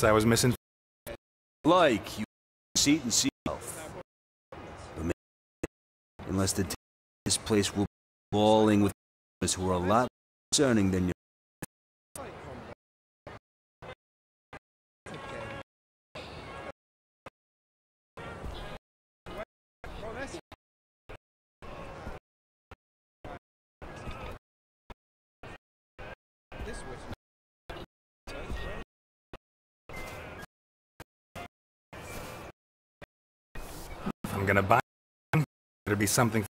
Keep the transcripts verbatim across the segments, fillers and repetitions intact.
I was missing. Like you see it and see yourself. But maybe, unless the this place will be bawling with us who are a lot more concerning than you. If I'm gonna buy one, it'll be something.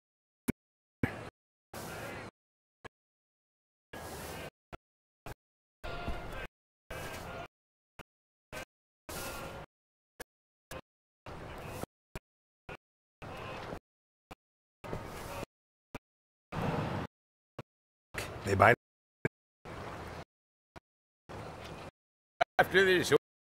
They buy. After this,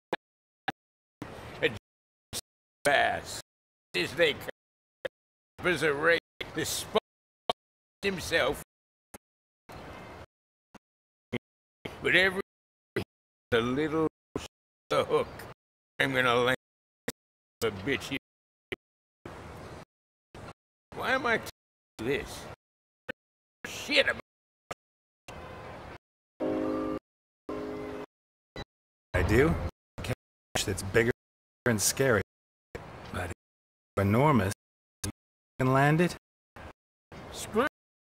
a pass. As they come as a race, the spot himself. But every a little the hook, I'm gonna land a bitch here. Why am I telling this? Shit about. I do. Cash that's bigger and scary, but it's enormous. You can land it. Screw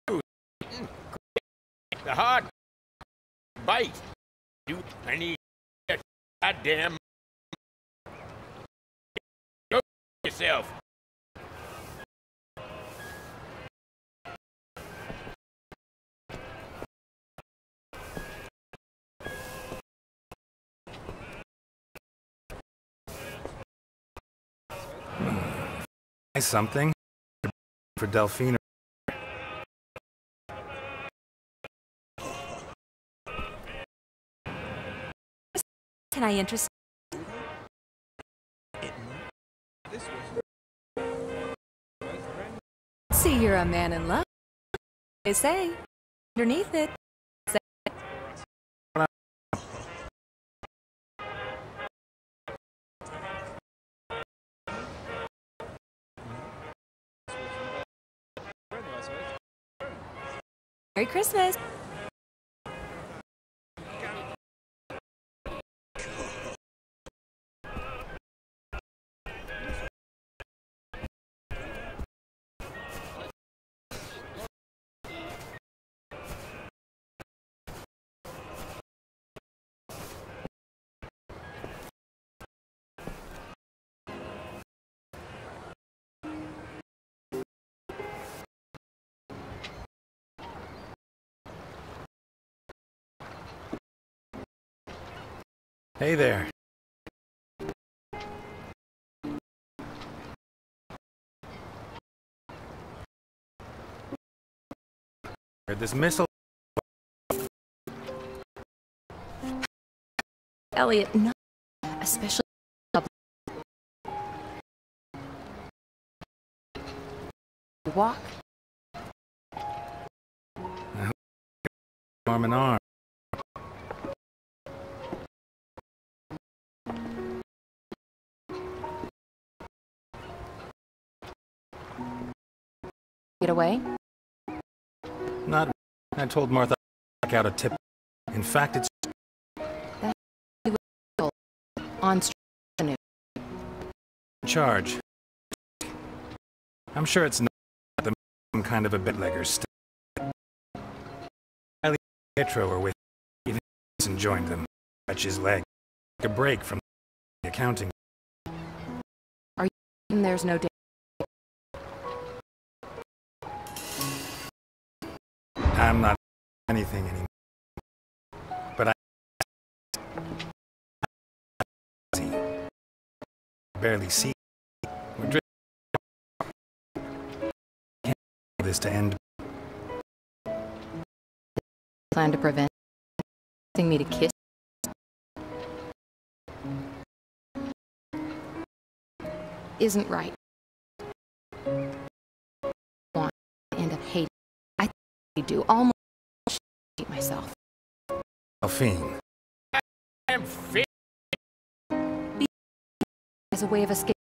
the hard bite. Dude, I need that goddamn. Go yourself. Something for Delphine. Can I interest? See, you're a man in love. They say underneath it. Merry Christmas. Hey there. This missile. Elliot, no, especially. Walk. Arm in arm. Get away? Not. I told Martha I'd out a tip. In fact, it's That's on Avenue. charge. I'm sure it's not the some kind of a bootlegger still. I leave Pietro or with even and joined them. Touch his leg. Take a break from the accounting. Are you certain there's no danger? I'm not anything anymore. But I see. Barely see. We're drifting. Can't allow this to end. Plan to prevent me to kiss? Isn't right. Want to end up hating. I think I do almost hate myself. Delphine. I'm fit. as a way of escape.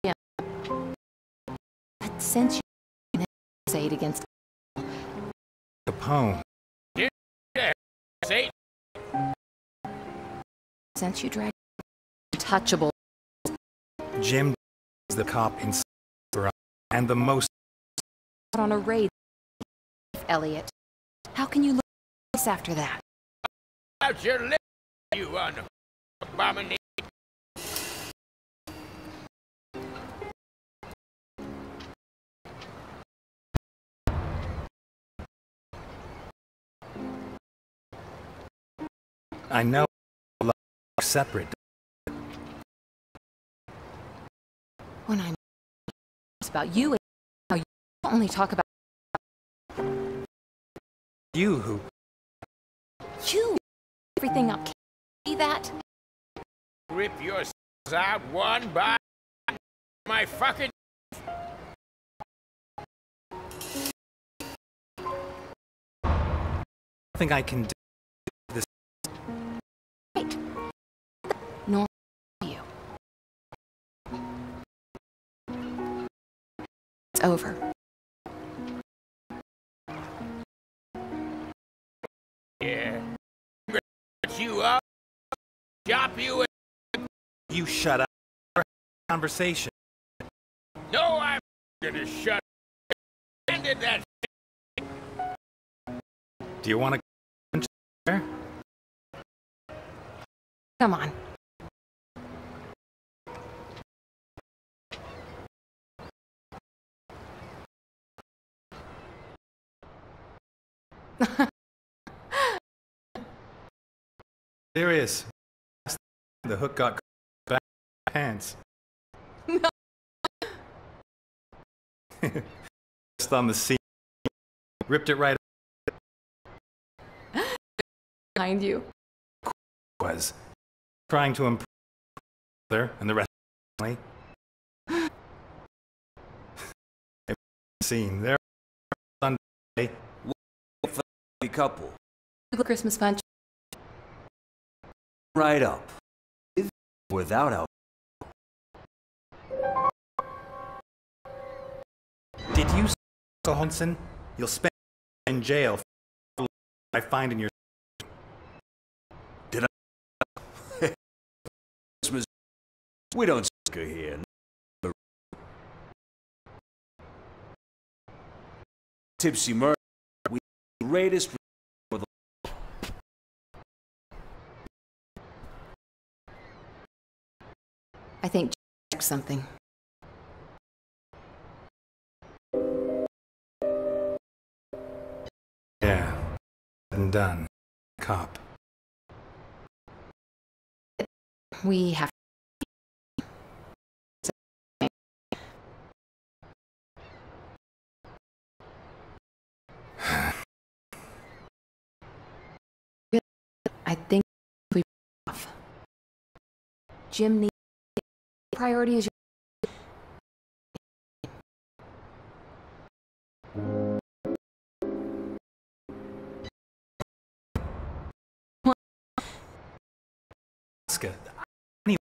That sense you aid against Capone. Say, sense you drag untouchable. Jim is the cop in and the most On a raid, Elliot. How can you look after that? out your lips, you on abomination. I know separate. When I'm it's about you, and how you only talk about You who you. Everything up. Can you see that? Rip yourselves out one by my fucking. think I can do this. Right. Nor you. It's over. Yeah. Get you up, chop you in. You shut up. Conversation. No, I'm gonna shut. Ended that. Do you want to there? Come on. There is. The hook got back in my pants. No. Just on the seat. Ripped it right Behind you. was trying to impress her and the rest of the family. Scene there Sunday. Family couple. Christmas punch. Right up. With without out. Did you say, Hansen? You'll spend in jail for what I find in your. Did I? Christmas. We don't go here. Tipsy murder. We the greatest. For the I think check something. Yeah. And done. Cop. We have. I think we off. Jim needs priority is Alaska. Anyway,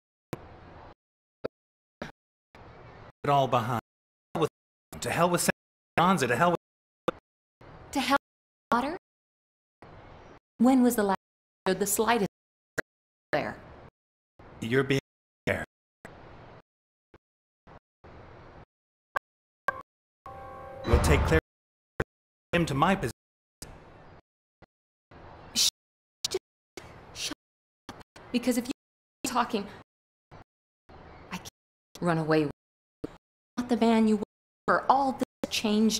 it all behind. To hell with Sanza. To hell with. to hell with water. When was the last showed the slightest there? You're being there. We'll take Claire him to my position. Shh, just shut up. Because if you're talking, I can't run away. Not the man you were. All this changed.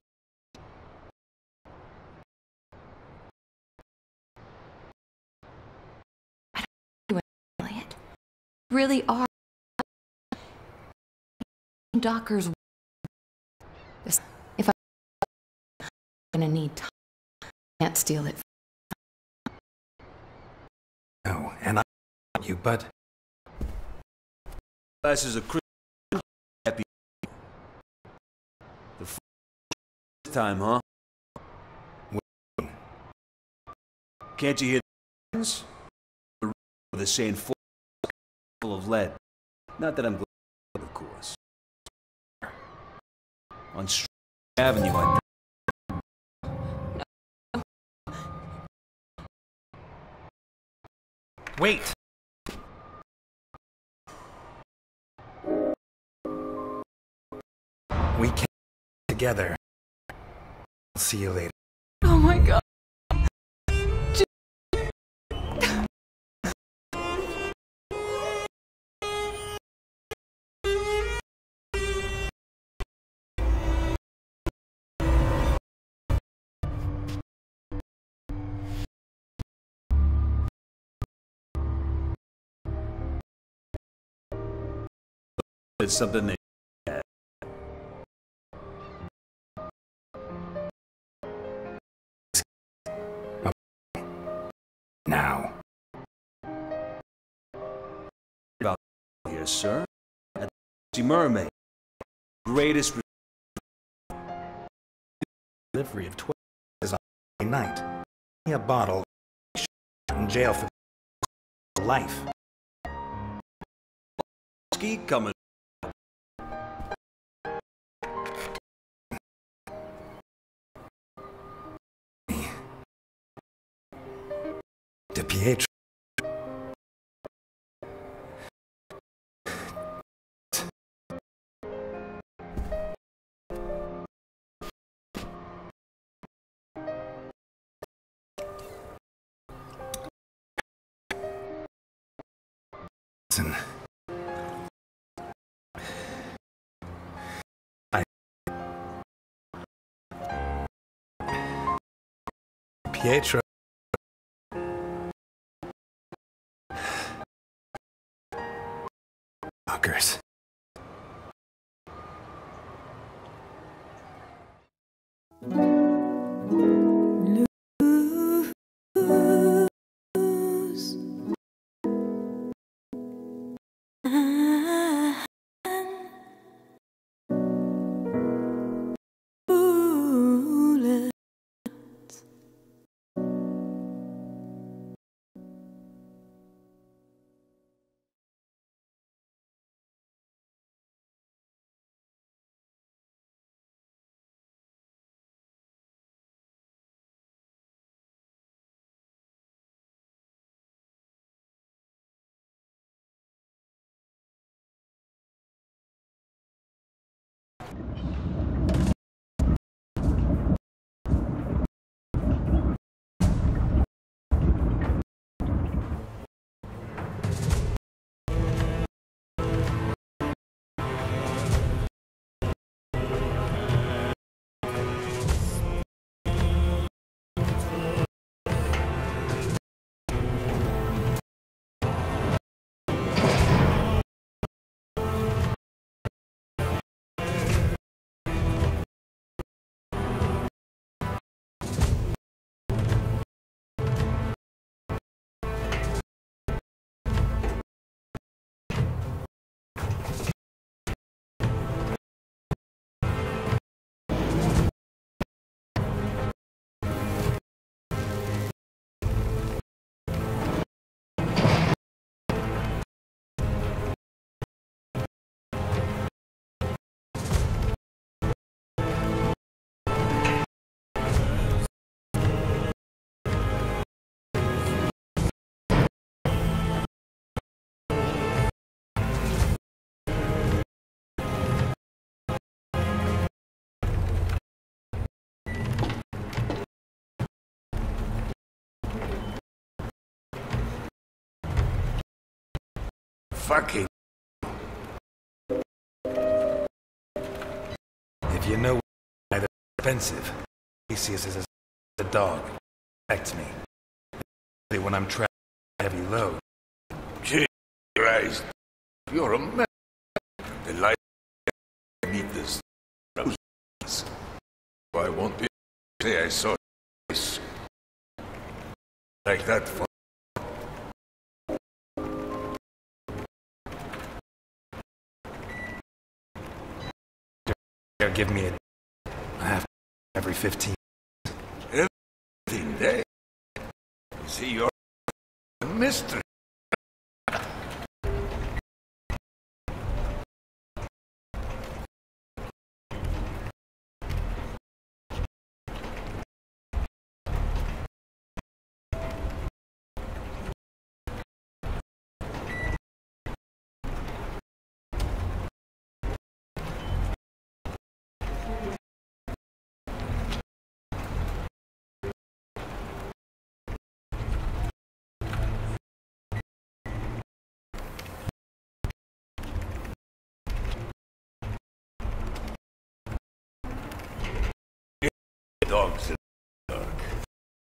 I don't know, Elliot. You really are. Docker's. If I'm gonna need time, I can't steal it. No, and I want you, but glasses of Christmas. Happy. The f time, huh? Can't you hear the sounds? The saying full of lead. Not that I'm glad. On Street Avenue, I think. Wait! We came together. I'll see you later. Oh my god. It's something that Now. about here, sir. At the Mermaid. Greatest Delivery of twelve is on night. A bottle in jail for life. ski coming. De Pietro. Listen. I Pietro. Fuckers. Fucking. If you know why they're expensive, Theseus is a dog. Protects me. When I'm trapped heavy load. Jesus Christ. You're a man. The light need this. I won't be say I saw this. Like that for Give me a half every fifteen. everything there. See, you're a mystery.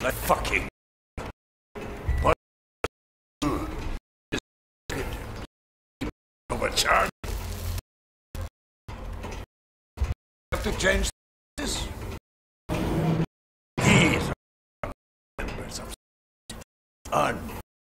Like fucking. What? Overcharged. Have to change this. These are members of un.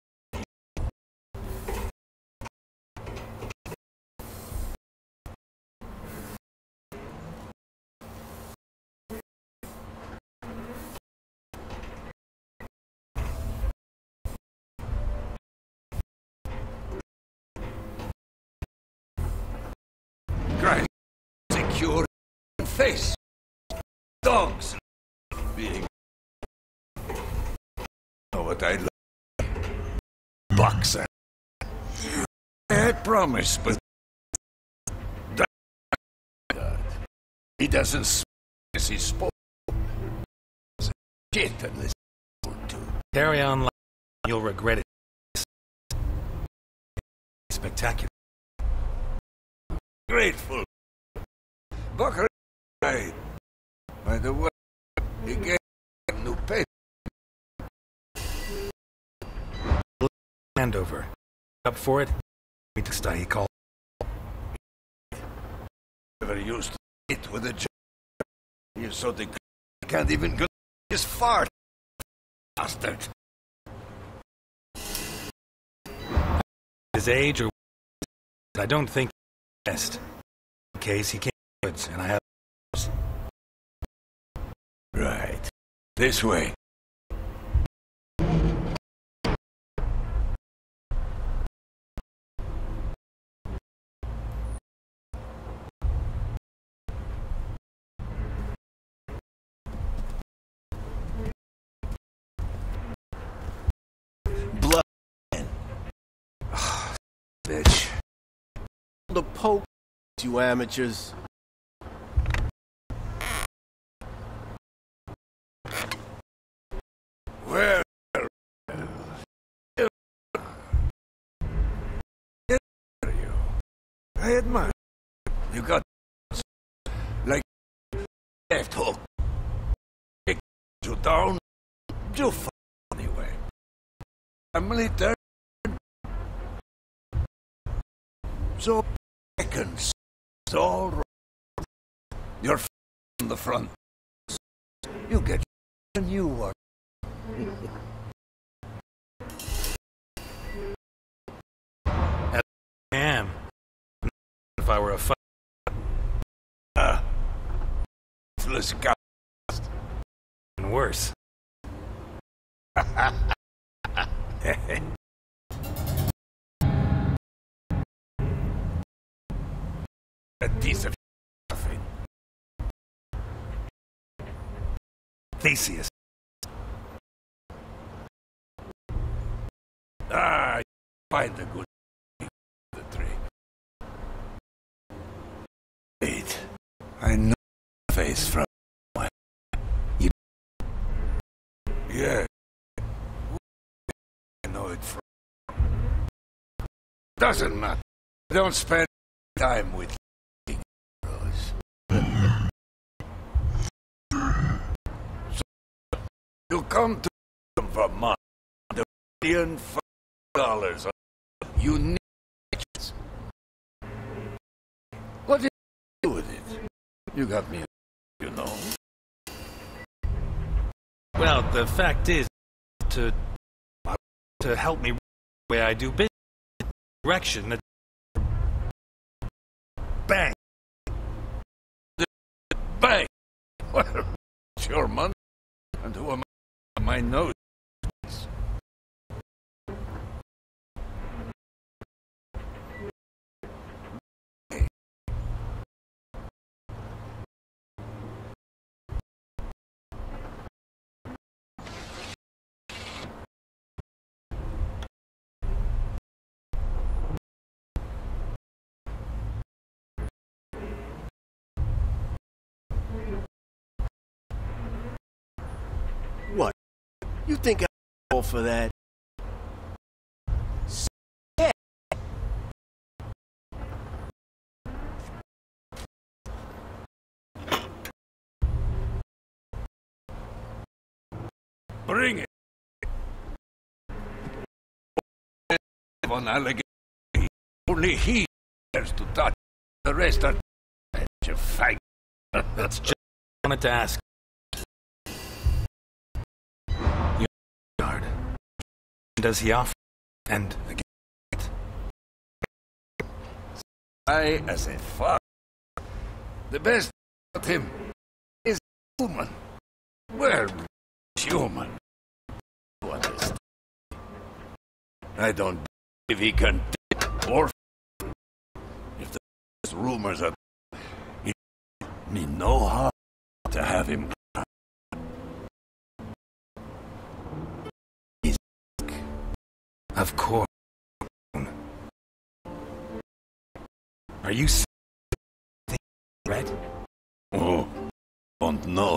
Grind, secure, and face. Dogs being. Know what I like? Boxer. I had promised, but he doesn't speak as he spoke. Shit and listen to. Carry on like you'll regret it. Spectacular. Grateful. Bucker died. By the way, he gave him new pay. Hand over. Up for it? Meet the style he called. Never used to eat with a job. You're so they can't even go his fart. Bastard. His age or I don't think best. In case he can't goods, and I have. Right. This way. Blood. Oh, bitch. The Pope, you amateurs. Where are you? I admire you. Got like left hook. Kick you down. You f anyway. Family turn. So seconds. It's all right. You're f on the front. You get a new one. I am. If I were a fight. Ah. Let's go. And worse. A piece of nothing. Theseus. Ah, find the good the trick. Wait, I know the face from you. Yeah, I know it from. Doesn't matter. Don't spend time with girls. So you come to them for money. The million dollars. You need it. What did you do with it? You got me, you know. Well, the fact is, to to help me the way I do business, direction that Bang. Bang. Well, it's your money. And who am I? My nose. What? You think I fall for that? Yeah. Bring it. One alligator. Only he dares to touch. The rest are you fag. That's just what I wanted to ask. You guard. Does he offer? And again. I as a fuck. The best about him is human. Well, human. What is? I don't believe he can take or if the rumors are. It me no harm to have him. He's Of course. Are you red? oh, don't know.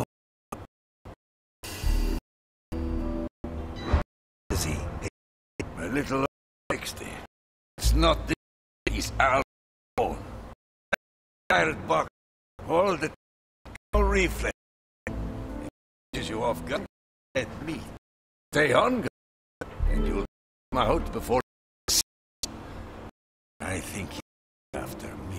Is he? A little sixty. It's not this. He's our own. Pirate buck. All the all reflex. Catches you off guard. Let me stay on guard, and you'll come out before. I think he's after me.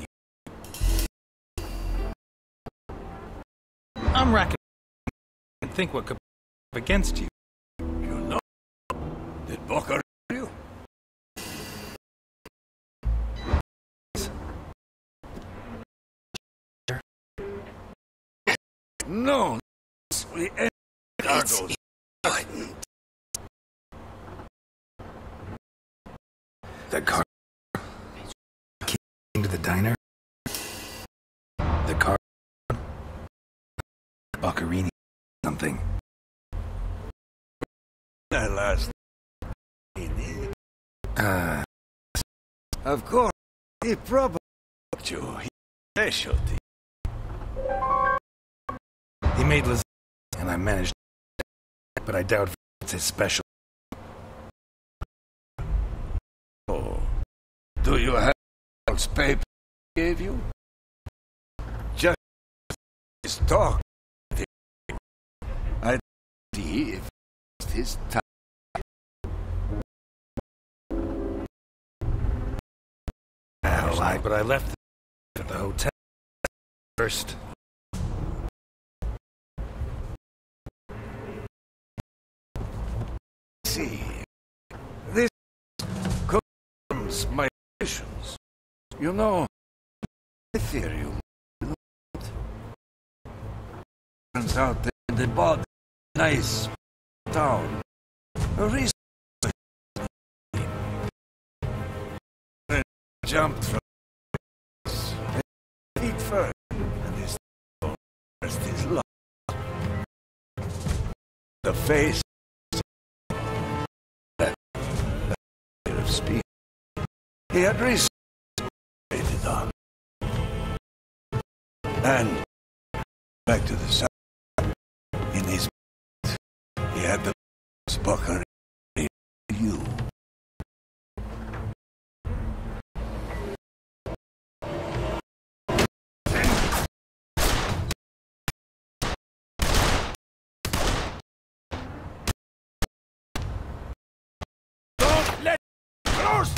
I'm racking. I think what could be against you. You know? Did Booker you? No. We end cargoes. The car came to the diner. The car. Boccherini. Something. That last. Uh. Of course. He probably booked you. He specialty. He made lasagna, and I managed. But I doubt it's his special. Oh. Do you have else paper he gave you? Just his talk. I see if it's his time. Well, I, but I left at the hotel first. See, this confirms my suspicions. You know, I fear you. Turns out that they bought a nice town. A reason jumped from feet first, and his first his luck. The face that of speed he had recently on, and back to the south in his he had the Booker you. Don't let close.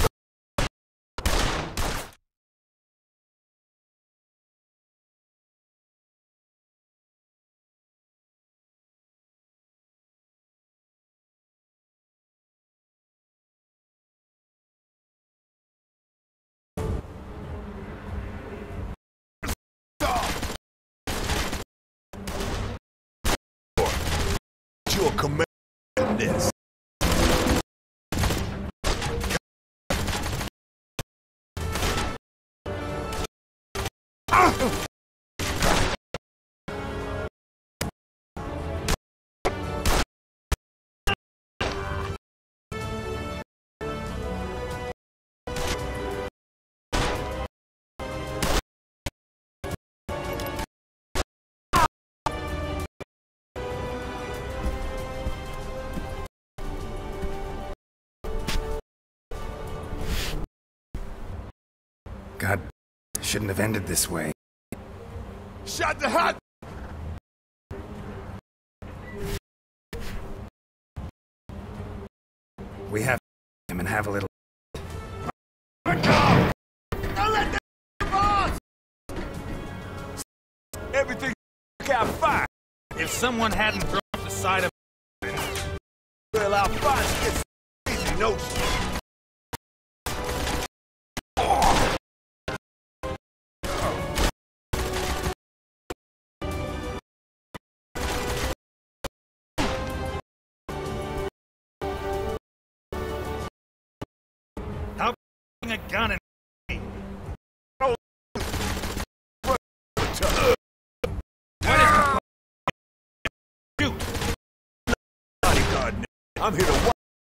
Your command this. God, shouldn't have ended this way. Shut the hut! We have to him and have a little. Everything got fire. If someone hadn't dropped the side of well, our boss gets easy notion. How a gun and I'm here to watch.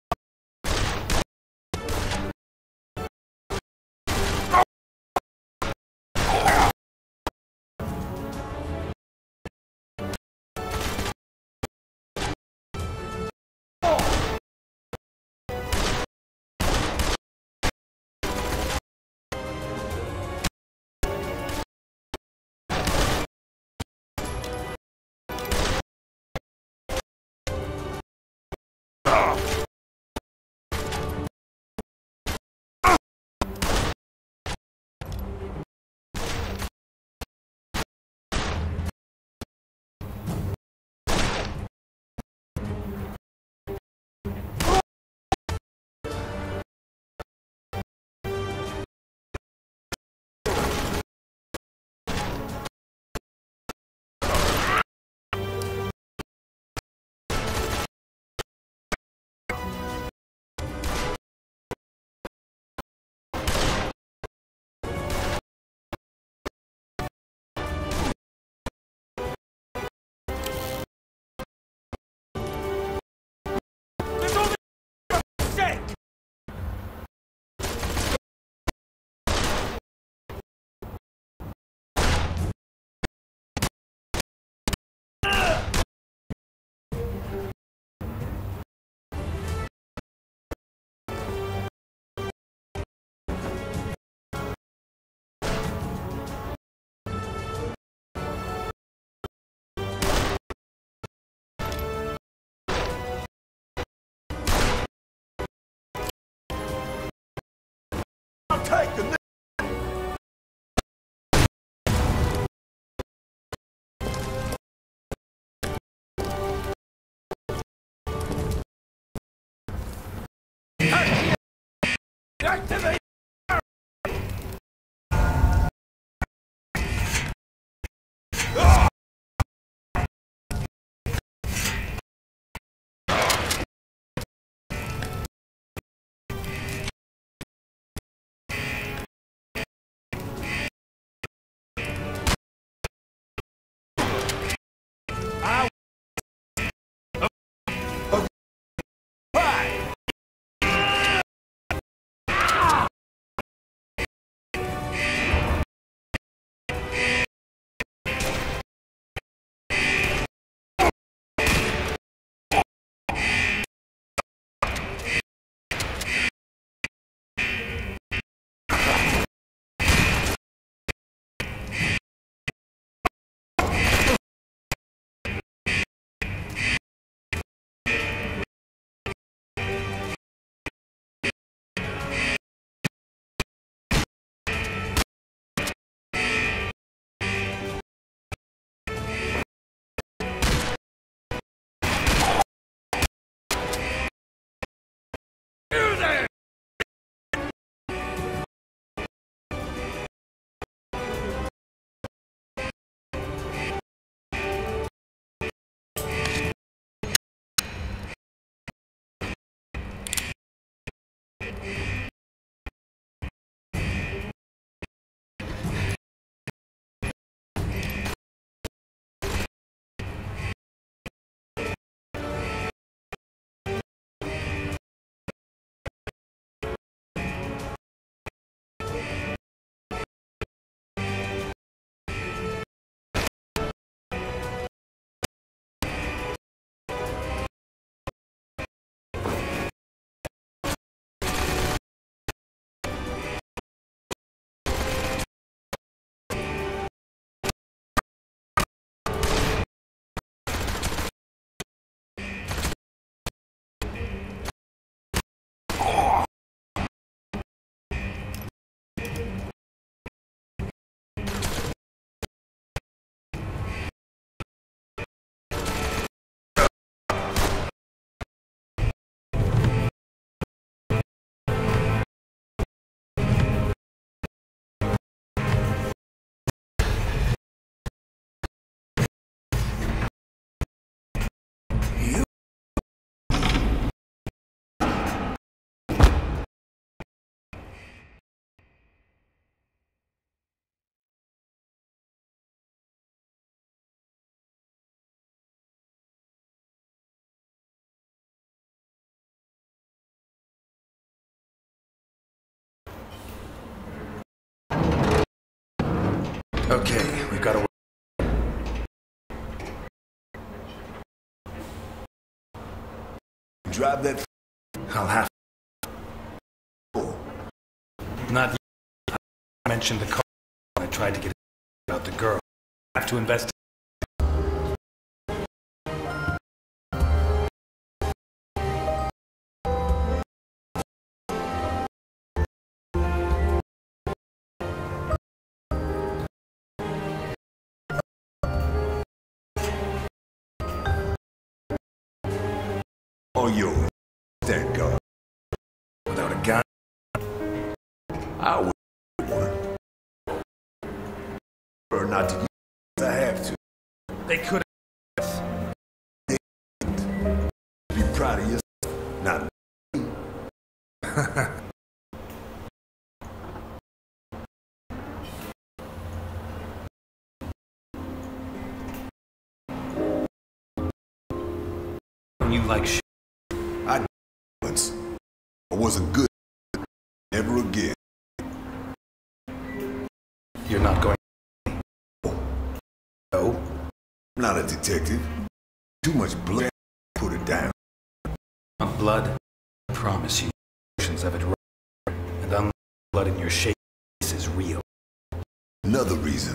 Take the activate! Okay, we've got to... Drive that. I'll have... Not yet. I mentioned the car when I tried to get about the girl. I have to investigate. Oh, yo, that guy. Without a gun. I would one. Or not to use if I have to. They could Be proud of yourself, not me. You like shit. I did once. I wasn't good. Never again. You're not going... No? I'm not a detective. Too much blood. Put it down. Want blood? I promise you, emotions of it right. And unlike blood in your shape, this is real. Another reason.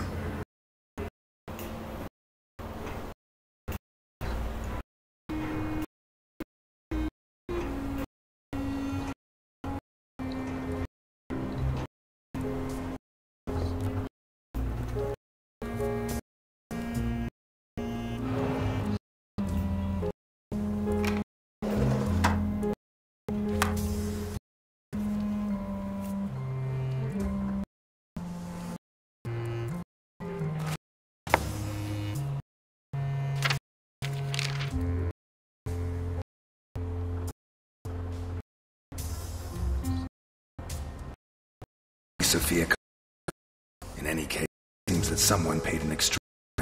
Sophia. In any case, it seems that someone paid an extra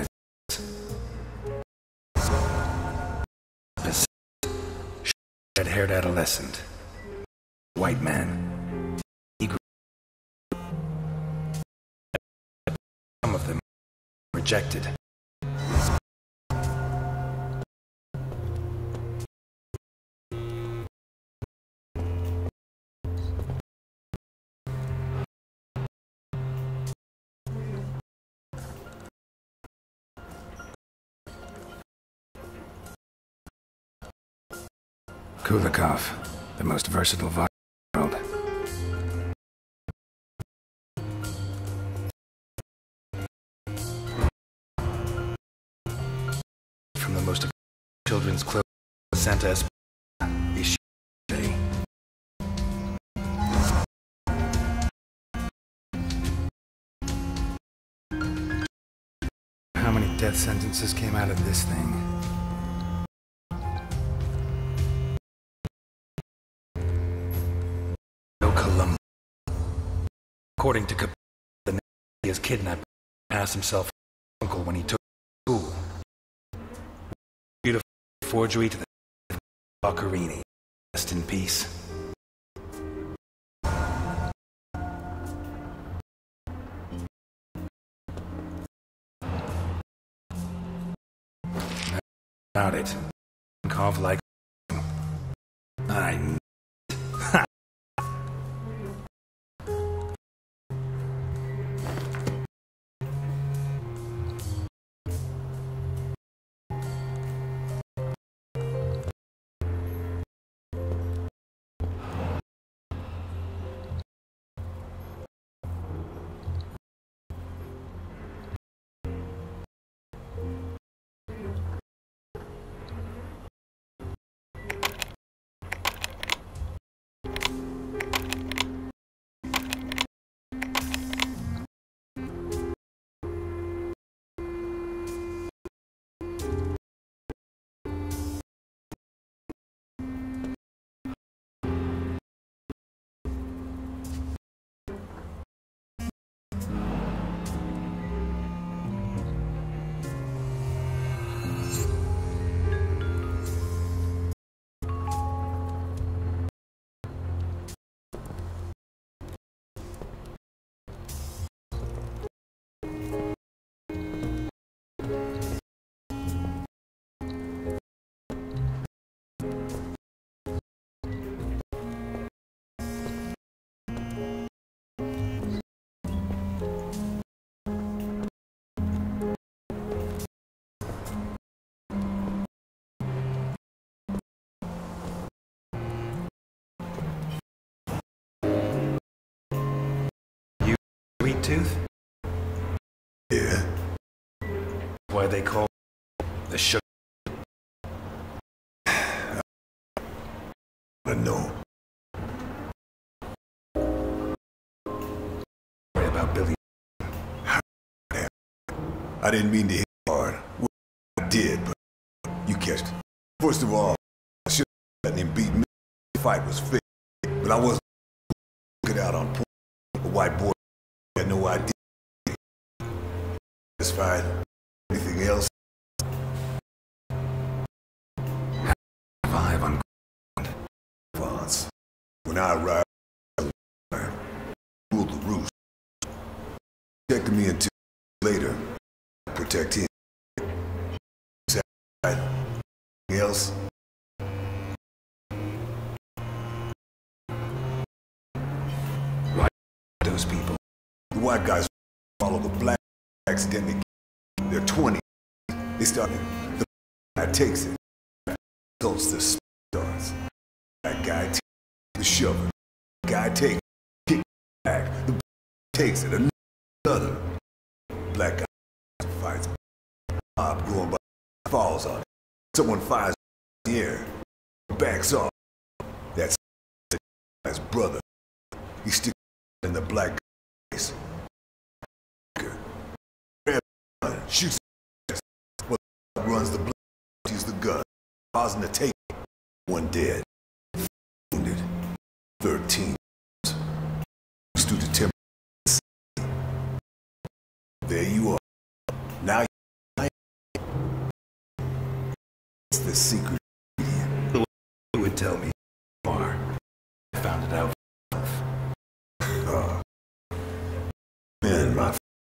red-haired adolescent, white man. He grew. Some of them rejected. Kulikov, the most versatile violent in the world. From the most children's clothes, Santa Esp- is she. How many death sentences came out of this thing? According to Capone, the Nazi is kidnapped and asked himself uncle when he took school. Beautiful forgery to the Boccherini. Rest in peace. About it. Cough like I Sweet tooth? Yeah. Why they call the sugar? I know. Worry about Billy. I didn't mean to hit hard. Well, I did, but you catched it. First of all, I should have let him beat me. The fight was fake, but I wasn't looking out on poor a white boy. I had no idea. That's fine. Anything else? Five on Vance. When I arrived, I ruled the roost. Protected me until later. Protect him. Anything else? Why those people? The white guys follow the black accidentally. They're twenty. They started. The guy takes it. Goes the starts. That guy takes the shovel. The guy takes it. Kick back. The takes it. Another black guy fights. Mob going by falls on it. Someone fires in the air. Backs off. That's the guy's brother. He sticks in the black guy's face. Shoots his chest. Well, runs the blood. Uses the gun. Causing the take. One dead. Wounded. Thirteen. Stood to temper. There you are. Now you it's the secret. Who would tell me more? I found it out. Uh, man, my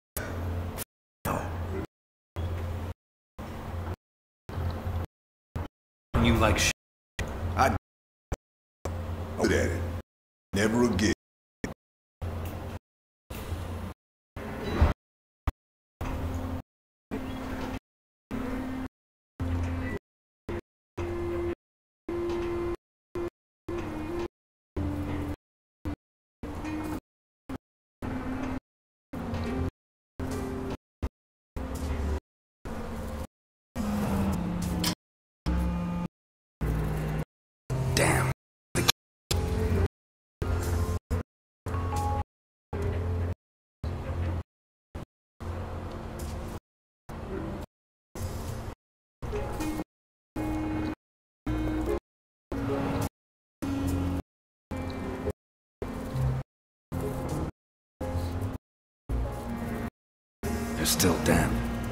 You like sh I good at it. Never again. Damn. They're still damp.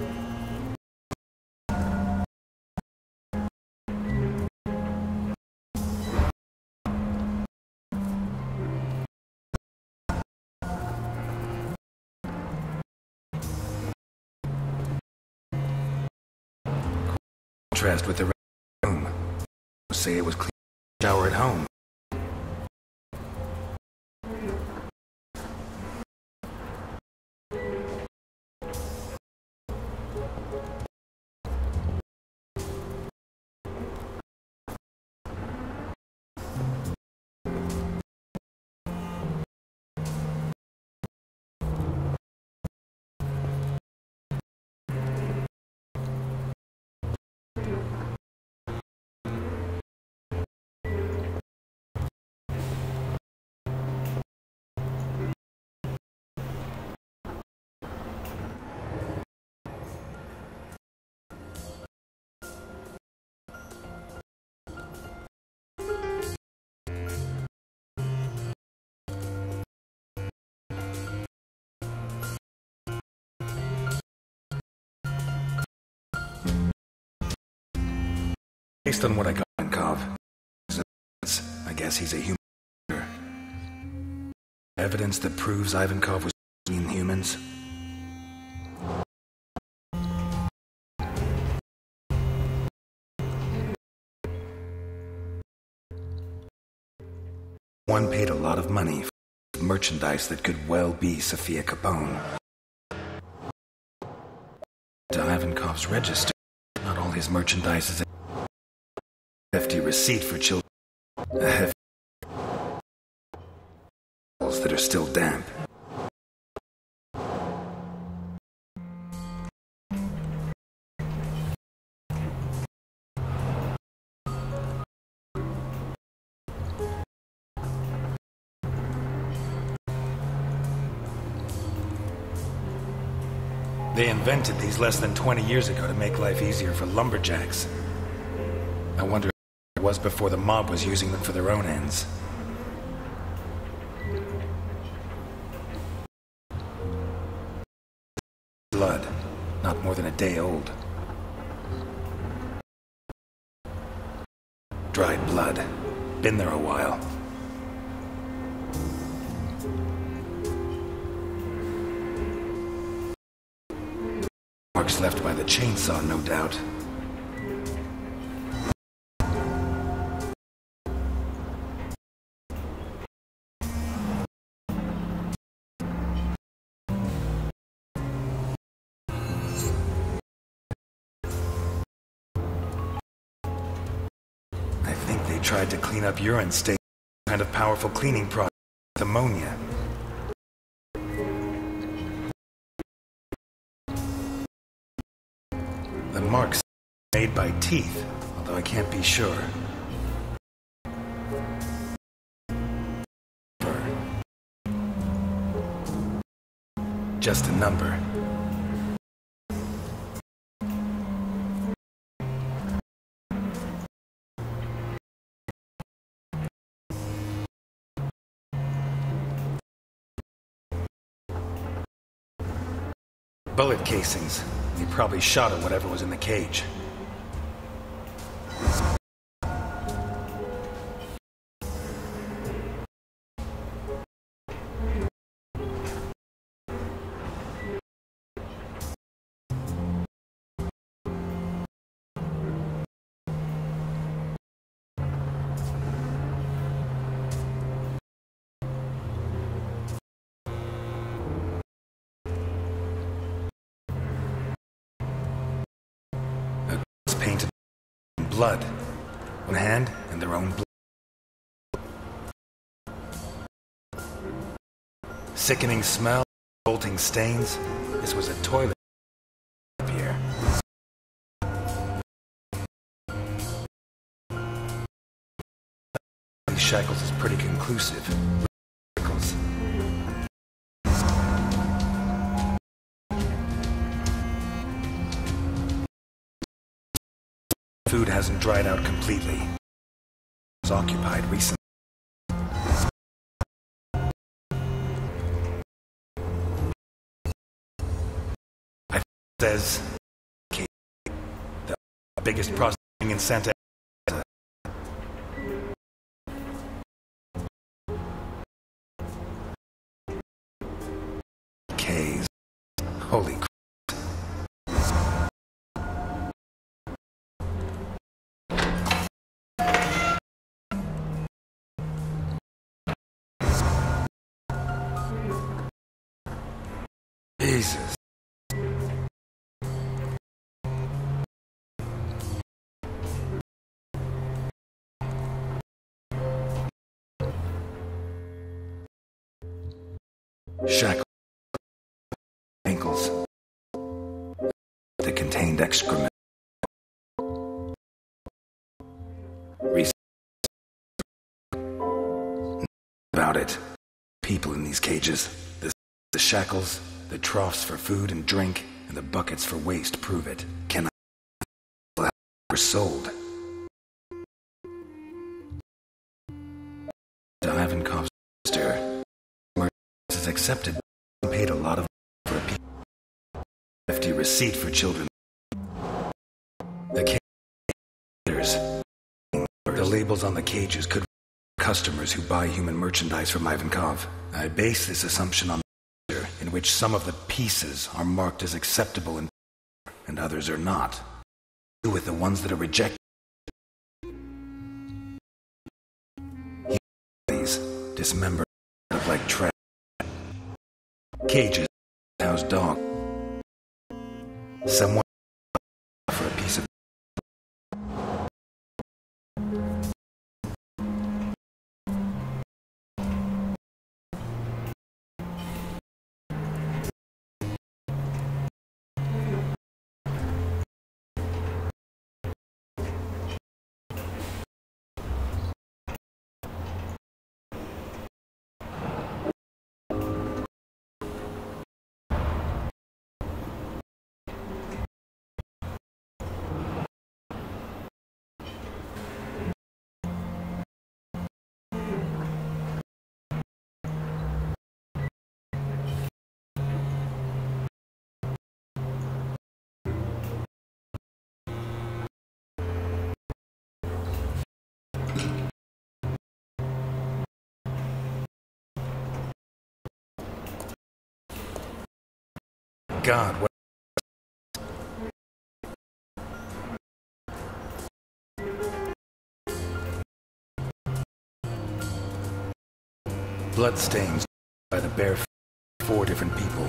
Contrast with the room. Say it was clean. Shower at home. Based on what I got in Cov, I guess he's a human. Evidence that proves Ivankov was eating humans. One paid a lot of money for merchandise that could well be Sophia Capone. To Ivankov's register, not all his merchandise is a hefty receipt for children. A hefty that are still damp. They invented these less than twenty years ago to make life easier for lumberjacks. I wonder if it was before the mob was using them for their own ends. Blood, not more than a day old. Dried blood. Been there a while. Marks left by the chainsaw, no doubt. I think they tried to clean up urine stains, kind of powerful cleaning product with ammonia. The marks made by teeth, although I can't be sure. Just a number. Bullet casings. He probably shot at whatever was in the cage. Painted in blood. One hand and their own blood. Sickening smell, revolting stains. This was a toilet up here. These shackles is pretty conclusive. Shackles. Food hasn't dried out completely. It was occupied recently. I think it says the biggest processing in Santa Ana. K's. Holy crap. Jesus. Shackles. Ankles. That contained excrement. Reason about it. People in these cages. The, the shackles. The troughs for food and drink, and the buckets for waste prove it. Can I were sold? Ivankov's sister is accepted and paid a lot of for a piece of hefty receipt for children. The cages, the labels on the cages could customers who buy human merchandise from Ivankov. I base this assumption on in which some of the pieces are marked as acceptable and, and others are not. With the ones that are rejected, these dismembered like trash. Cages house dog. Someone for a piece of God, what... Bloodstains by the bare feet of four different people.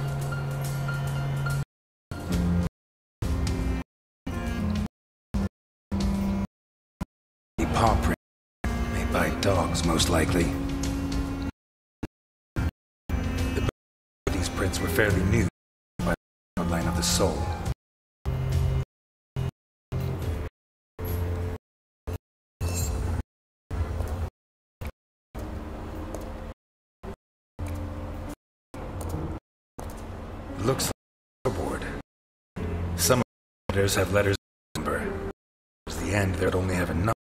A paw print made by dogs, most likely. The these prints were fairly new by the outline of the sole. Looks like a board. Some of the letters have letters number. Towards the end, they'd only have a number.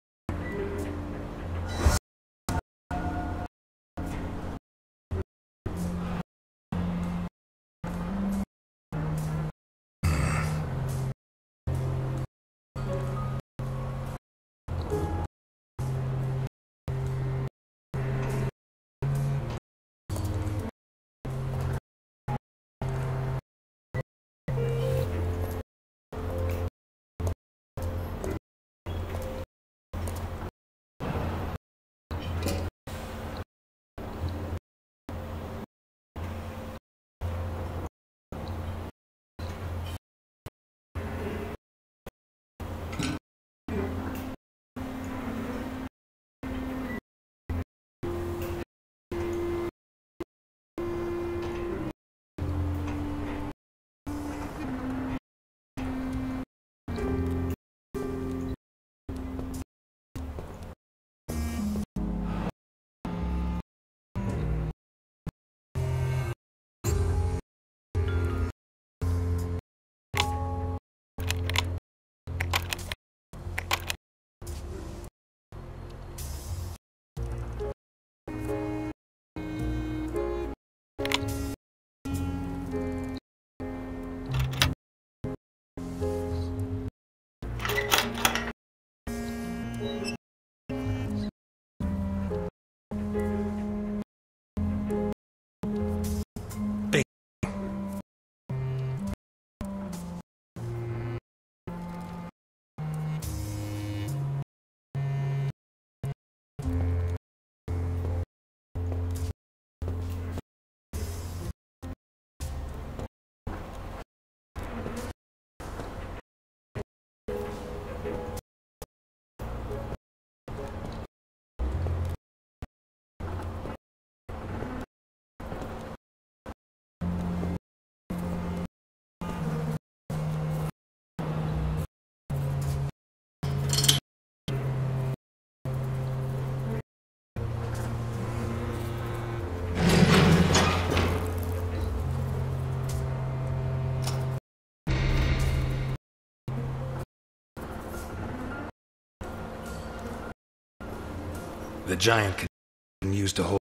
The giant can use to hold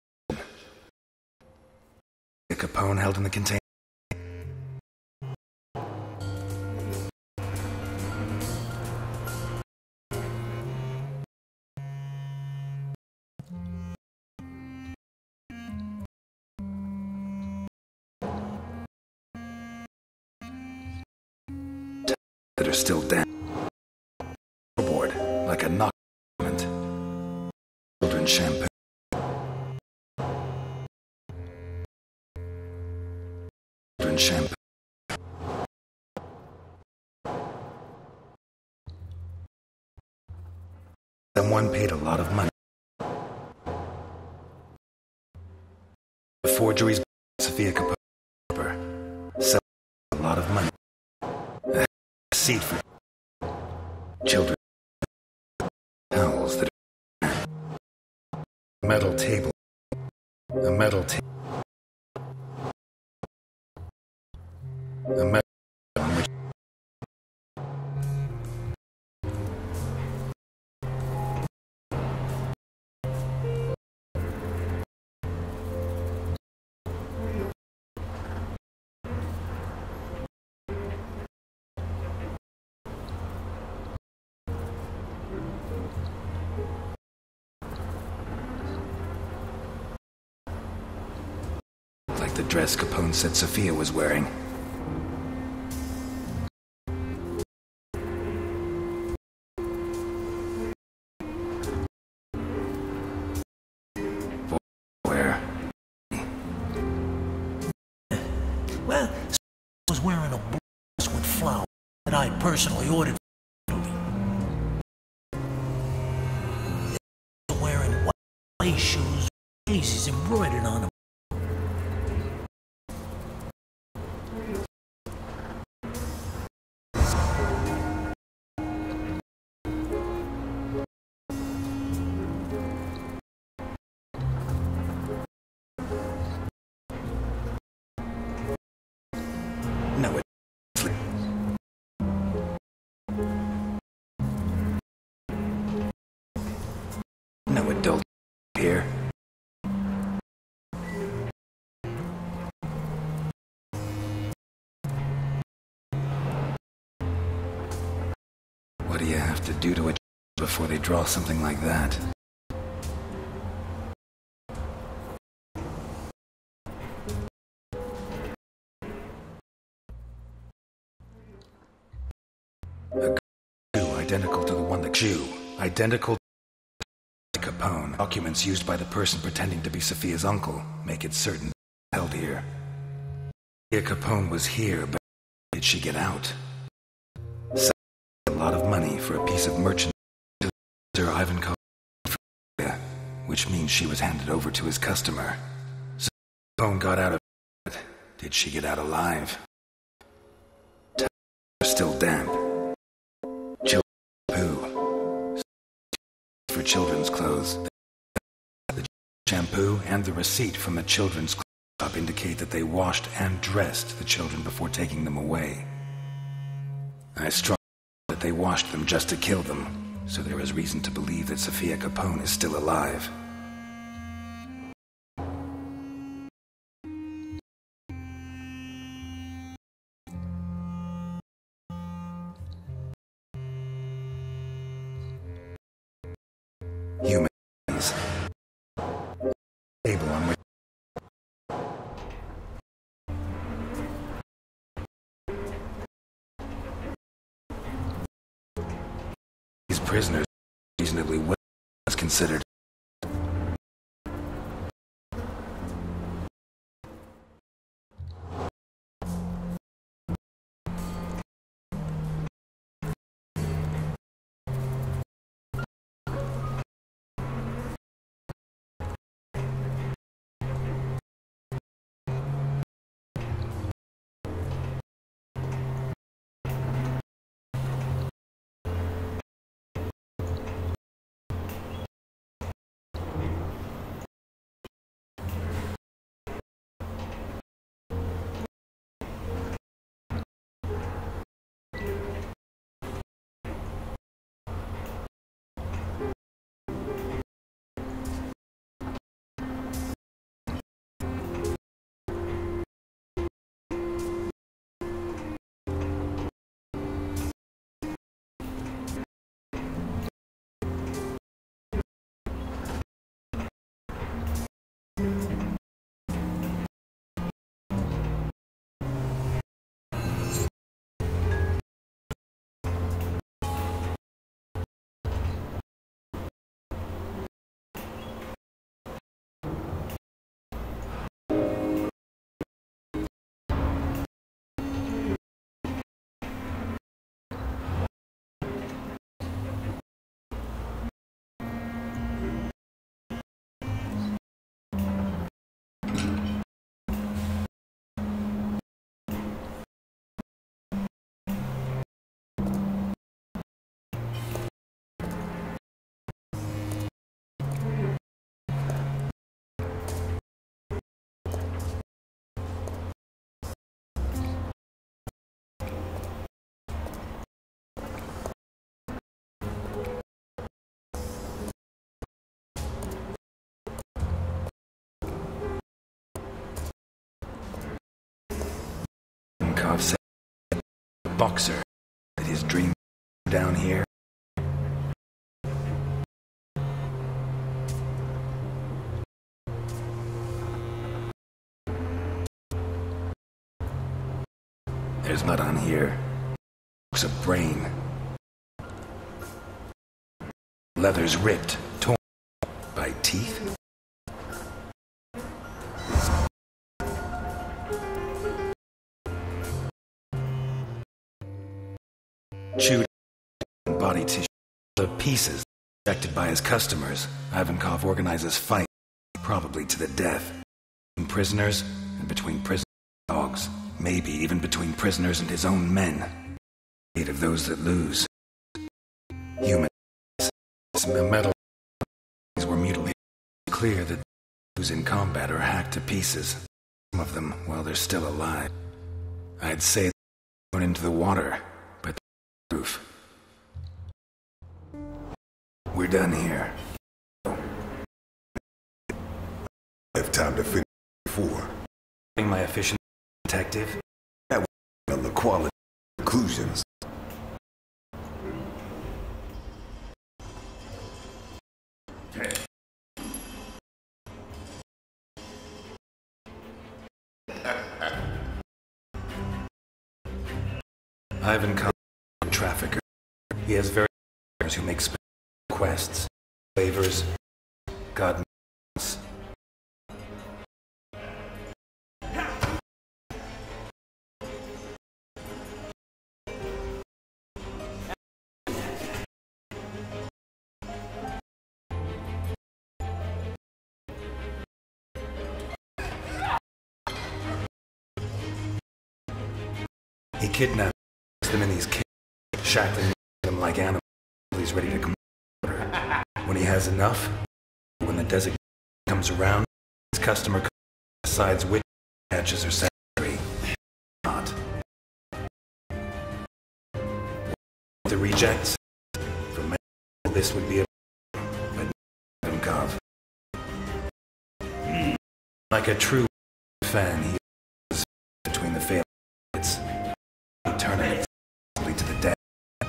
the Capone held in the container. That are still down. Board like a knock. Children's shampoo. Children's shampoo. Someone paid a lot of money. The forgeries by Sophia Capone sell a lot of money. A seat for children. Towels that are metal table. A metal table. A metal on which like the dress Capone said Sophia was wearing. was wearing a blouse with flowers that I personally ordered for Italy. They were wearing white lace shoes with daisies embroidered on them. No, it. No adult here. What do you have to do to a before they draw something like that? A Jew identical to the one the Jew, identical to Capone. Documents used by the person pretending to be Sophia's uncle make it certain held here. Sophia Capone was here, but did she get out? So, a lot of money for a piece of merchandise to Sir Ivankov, which means she was handed over to his customer. So Capone got out of it. Did she get out alive? Towels are still damp. Shampoo. For children's clothes. The shampoo and the receipt from the children's clothes shop indicate that they washed and dressed the children before taking them away. I strongly that they washed them just to kill them, so there is reason to believe that Sophia Capone is still alive. Humans. Table on which these prisoners reasonably well as considered. Ivankov said the boxer that his dream down here. There's mud on here. Looks a brain. Leather's ripped, torn by teeth. chewed body tissue. The pieces rejected by his customers, Ivankov organizes fights, probably to the death. Between prisoners and between prisoners and dogs. Maybe even between prisoners and his own men. Eight of those that lose. Human metal were mutilated. It's clear that those in combat are hacked to pieces. Some of them, while they're still alive. I'd say they're thrown into the water, but the roof. We're done here. I have time to finish before. My efficient detective. That was on the quality conclusions. Ivankov, trafficker. He has various partners who make special requests, favors, God knows. He kidnaps them in these cages, shackling them like animals. He's ready to come order. When he has enough, when the designation comes around, his customer decides which patches are sanitary or not. The rejects, for many, this would be a but Ivankov. Like a true fan, he is between the failed hits. Eternity to the dead.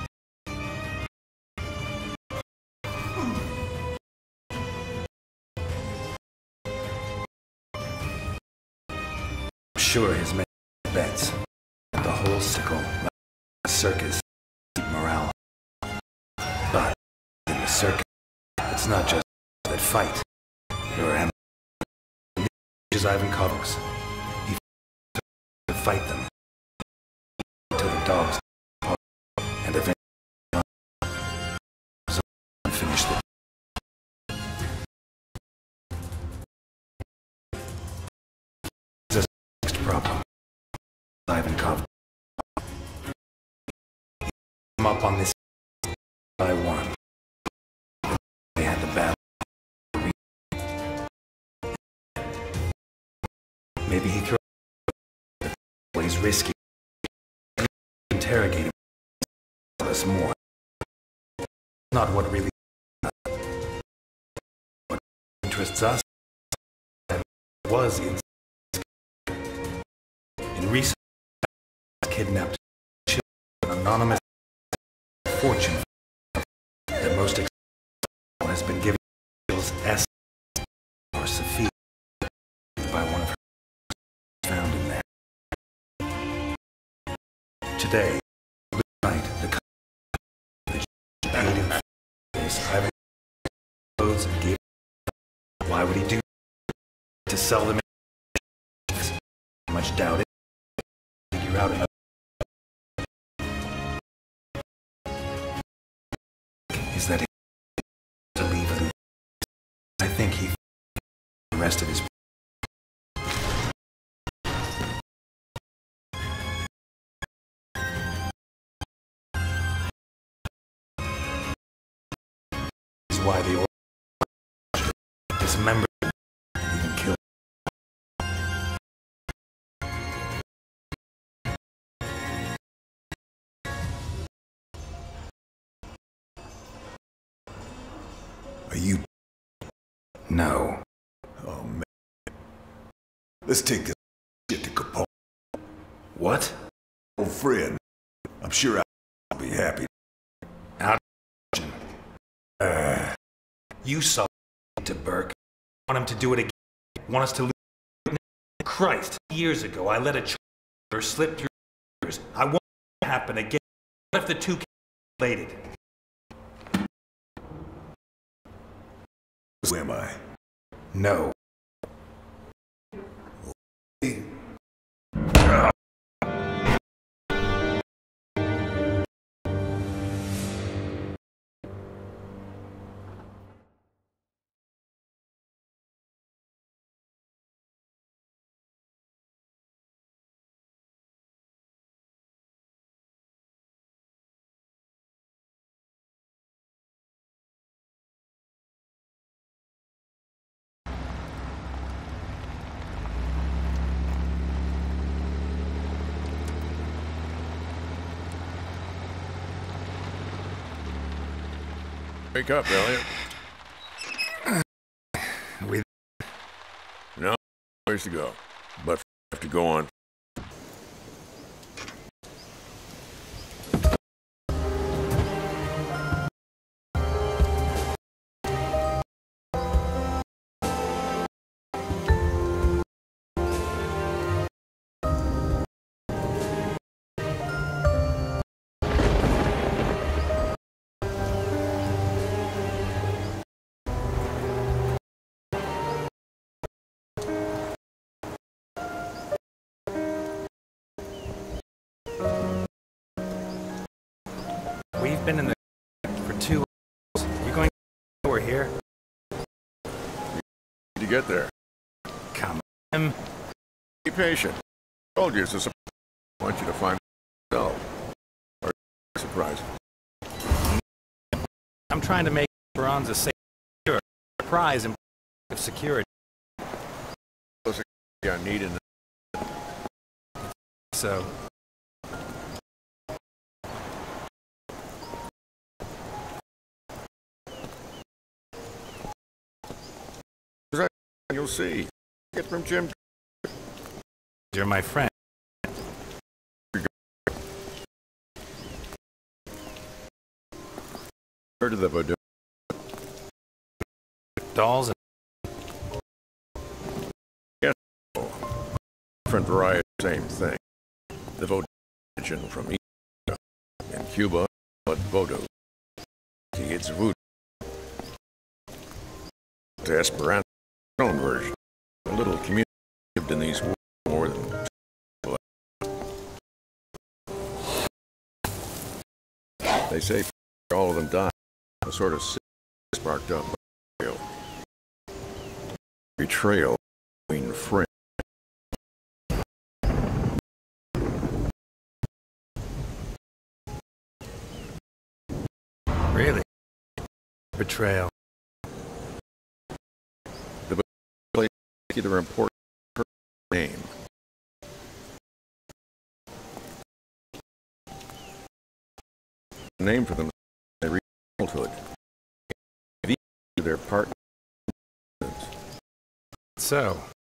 I'm sure his men bets the whole sickle like a circus keep morale. But in the circus, it's not just that fight. There are animals. Ivankov's. He to fight them. Dogs and eventually finish the next problem. Ivankov came up on this by one. They had the battle. Maybe he throws what he's risky. Interrogate him us more. Not what really what interests us was in in recent kidnapped children, an anonymous fortune that most has been given S or Sophia by one of her found in there. Today, night, the paid this Ivan clothes and gave. Why would he do to sell them? Much doubt it. Figure out another. Is that he to leave it? I think he the rest of his. Why the order dismembered and even killed. Are you? No. Oh man. Let's take this shit to Capone. What? Old friend. I'm sure I'll be happy. Out. Uh, you saw to Burke. Want him to do it again? Want us to lose? Christ! Years ago, I let a child slip through years. I won't happen again. What if the two related? Who am I? No. Wake up, Elliot. We... No place to go, but have to go on. We've been in the for two hours. You're going to we're here? To get there. Come on. Be patient. I told you it's a surprise. I want you to find yourself. Or surprise. I'm trying to make Esperanza safe. Surprise and security. I need in So. You'll see. Get from Jim. You're my friend. Heard of the voodoo? Dolls and Yes. Different variety, same thing. The voodoo religion from Egypt. In Cuba, but voodoo. See, it's voodoo. To Esperanza, own version. A little community lived in these woods more than they say all of them died. A sort of sparked up by betrayal. Betrayal between friends. really betrayal. The particular important name. Name for them. They reach adulthood. Their partner. So.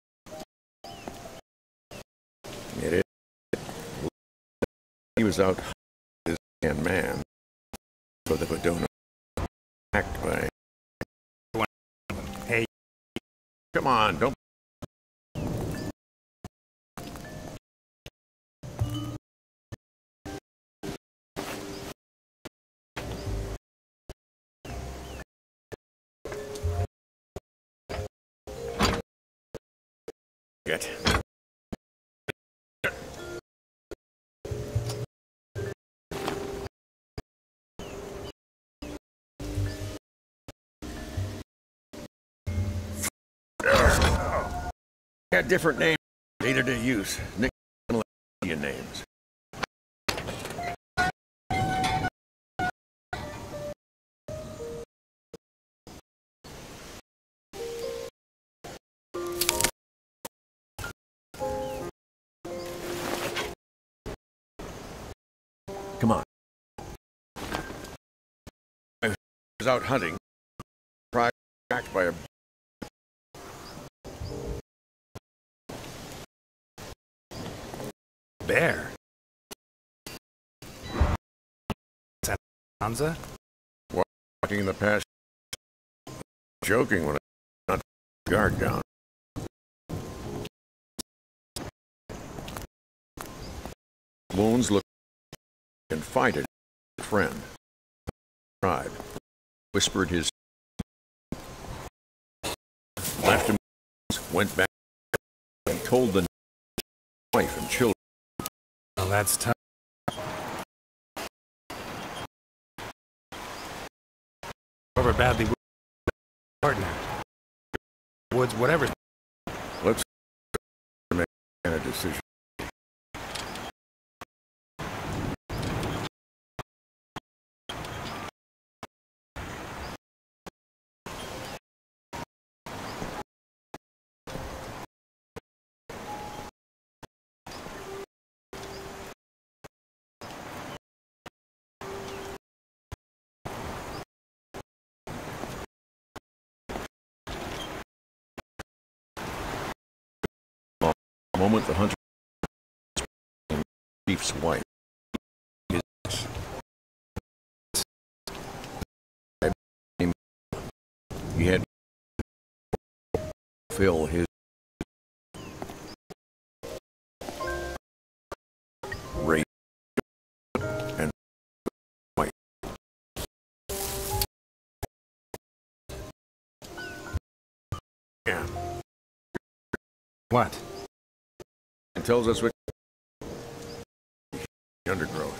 It is. He was out his man man for the Badona act by. Hey. Come on, don't. Get. Had different names later to use. Nick Indian names. Come on. I was out hunting. Attacked by a bear. Sansa? Walking in the past. Joking when I not guard down. Wounds look confided a friend. Tribe. Whispered his left him, went back and told the wife and children. Well, that's tough. However badly partner. Woods, whatever. Let's make a decision. moment the hunter Chief's wife, his he had to fill his rape and wife. Yeah. What? It tells us what undergrowth.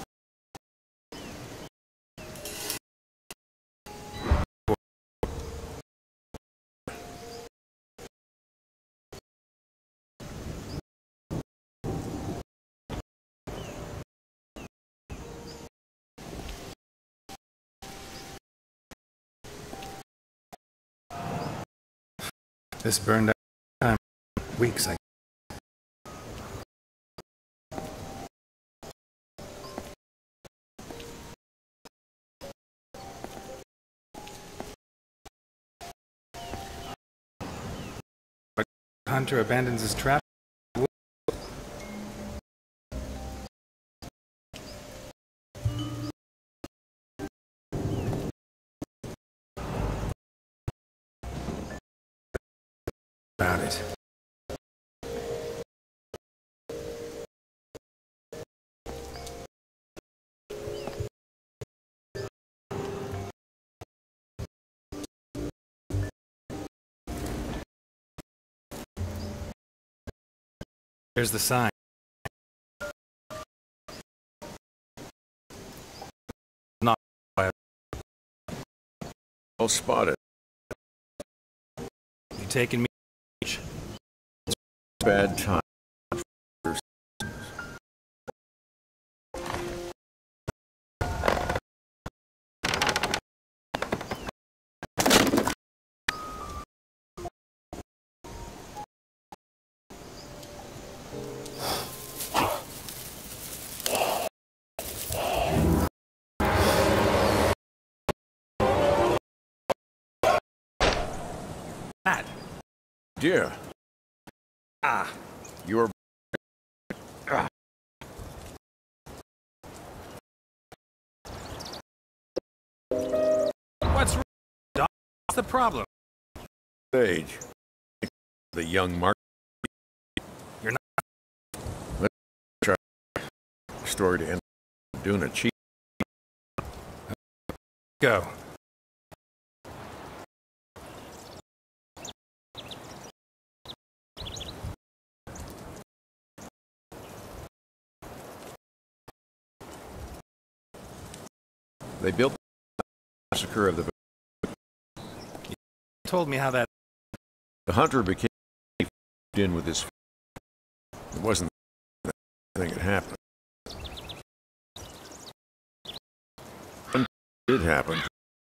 This burned out time weeks. I Hunter abandons his trap. About it. Here's the sign. Not Well spotted. you taking me? Bad time. Matt. Dear. Ah. You're. Ah. What's wrong, Doc? What's the problem? Stage. The young Mark. You're not. Let's try story to end doing a cheat. Go. They built the massacre of the. You told me how that. The hunter became in with his. It wasn't the thing that happened. It did happen.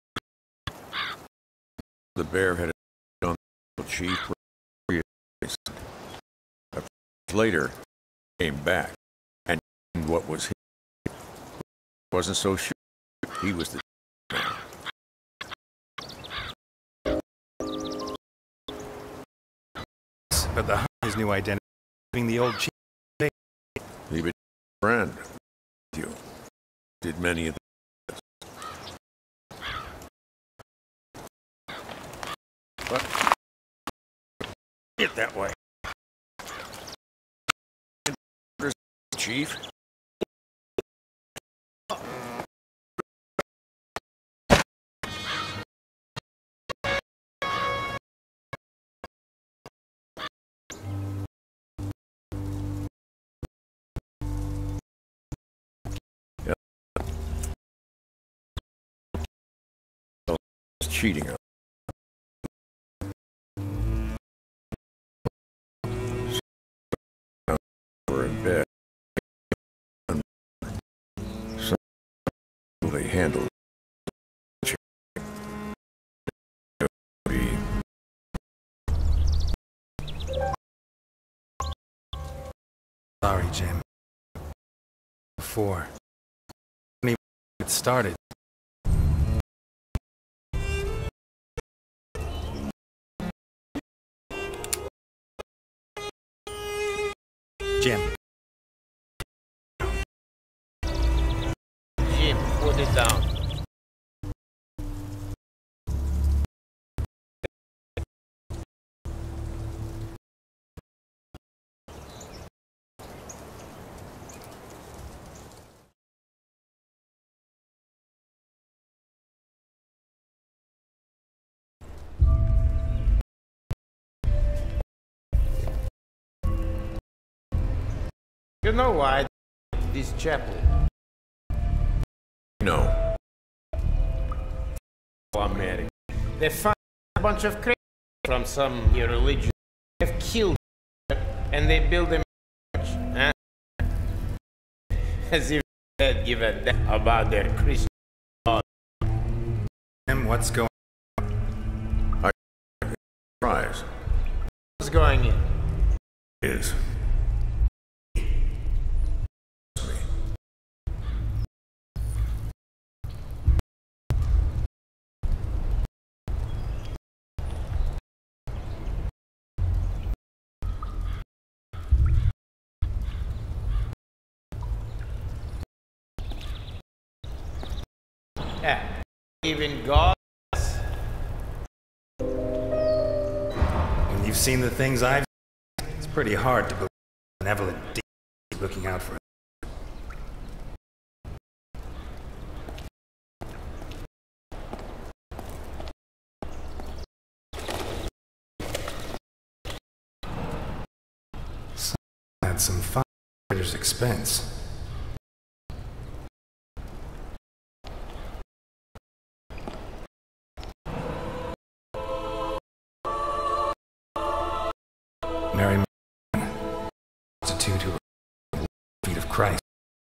The bear had on the chief. Later, came back, and what was he wasn't so sure. He was the man. But the his new identity, being the old chief. He became a friend. You did many of this. But it that way. Chief. Cheating on. We're in bed. So they handle Sorry, Jim. Before. When it started. Jim. Jim, put it down. You know why this chapel? No. America. They found a bunch of crazy from some religion. They've killed them and they build them huh? As if they'd give a damn about their Christian God. Jim, what's going on? I surprise. What's going in? Is. Yeah. Even God. When you've seen the things I've seen, it's pretty hard to believe a benevolent deity is looking out for us. At some fighter's expense. Mary, prostitute who at the feet of Christ.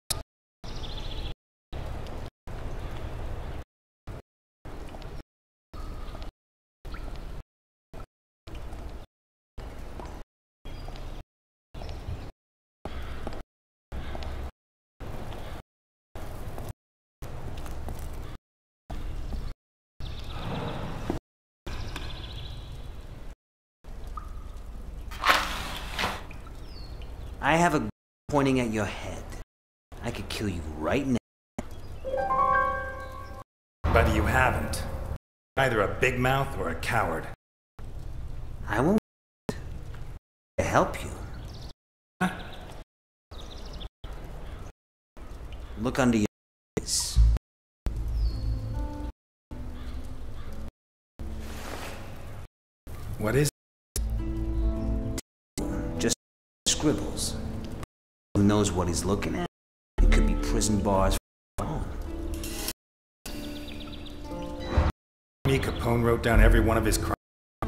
I have a gun pointing at your head. I could kill you right now. But you haven't. Either a big mouth or a coward. I won't to help you. Huh? Look under your eyes. What is Just scribbles. Who knows what he's looking at? It could be prison bars for phone. me Capone wrote down every one of his crimes?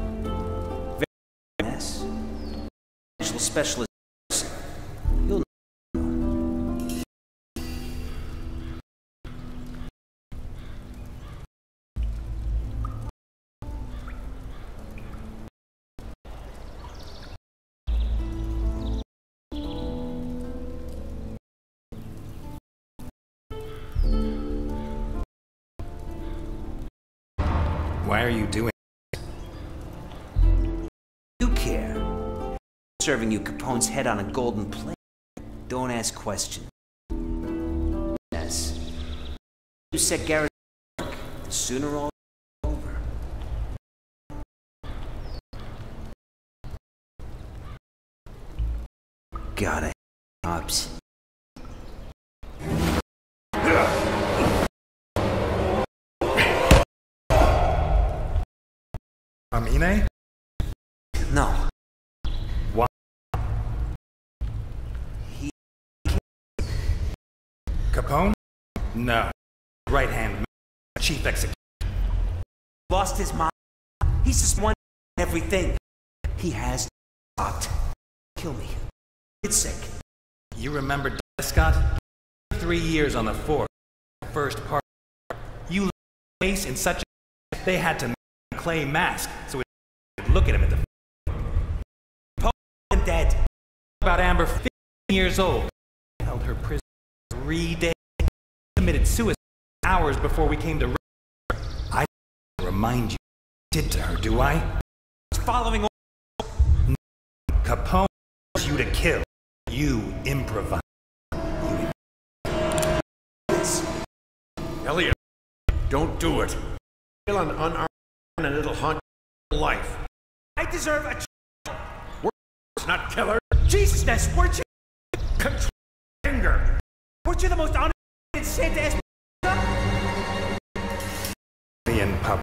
Yes. Financial specialist. You'll Why are you doing You care. Serving you Capone's head on a golden plate. Don't ask questions. Yes. You set Garrett to work. The sooner all is over. Gotta cops. Amine? No. Why? He Capone? No. Right hand man, chief executive. lost his mind. He's just one everything. He has stopped. Kill me. It's sick. You remember Scott? Three years on the force. First part. You left face in such a they had to make a clay mask so it could look at him in the Pope and dead. about Amber, fifteen years old. Held her prison three days. Committed suicide hours before we came to her. I remind you what I did to her, do I? Following Capone wants you to kill. You improvise. Elliot, don't do it. Kill an unarmed man and it'll haunt your life. I deserve a child. Words, not killer. Jesus, Ness, weren't you? Control anger. Weren't you the most honest Santa ass? In pub.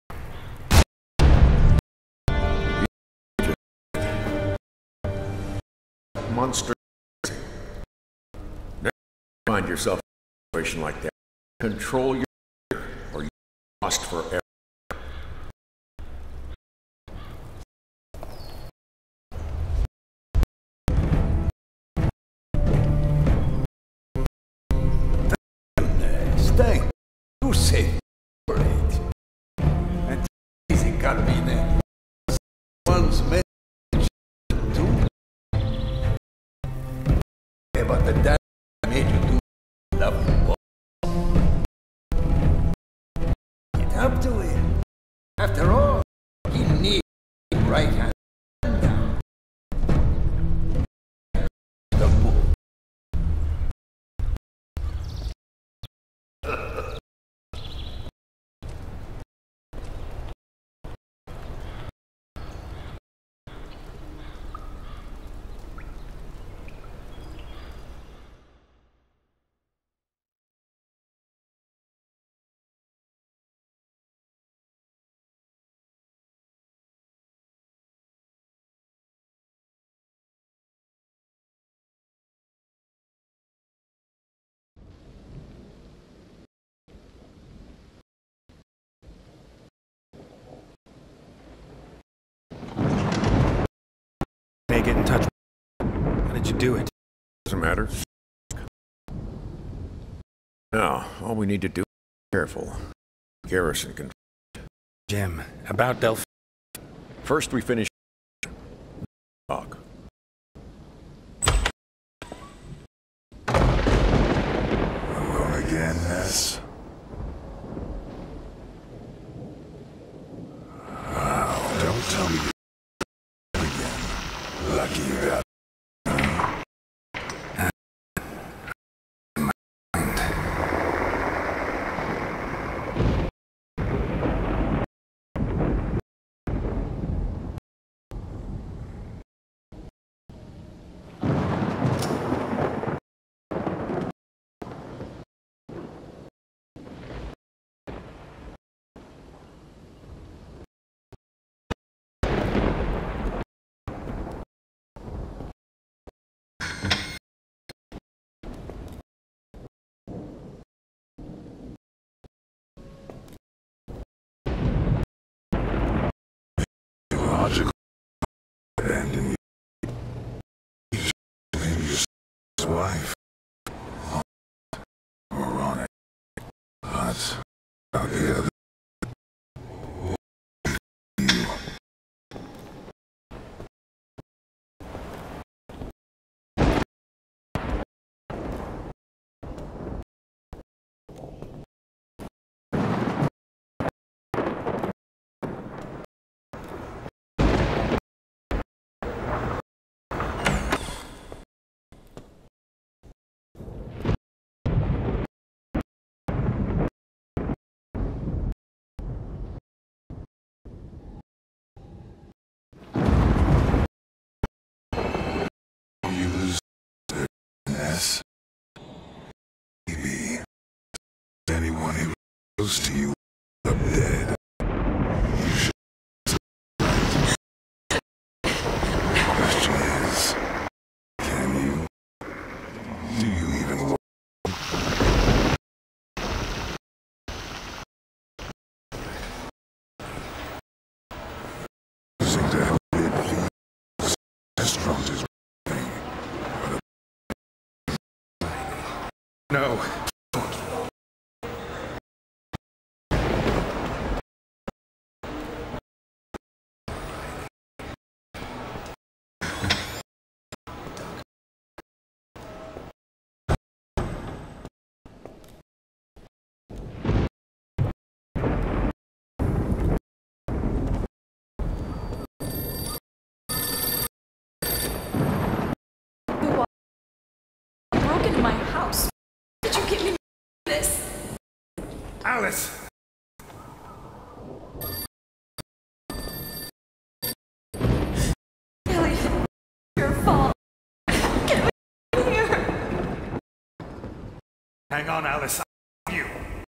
Monster. Never find yourself in a situation like that. Control your anger, or you're lost forever. Stay. You say for it. And easy got me there. One's message too. About the dad made you do love. Get up to him. After all, he needs right hand down. The bull. May get in touch. How did you do it? Doesn't matter. Now, all we need to do is be careful. Garrison can. Jim, about Delphi. First, we finish. Talk. Alone again, Ness. Oh, don't tell me again. Lucky you got. Logical. Abandon you. Maybe your wife. Or on it. But out here. Ness. Maybe anyone who goes to you up dead. You should. Question is, can you? Do you even want? Using to help it feel as strong as No. Alice! Elliot, your fault. Get me here. Hang on, Alice. I love you.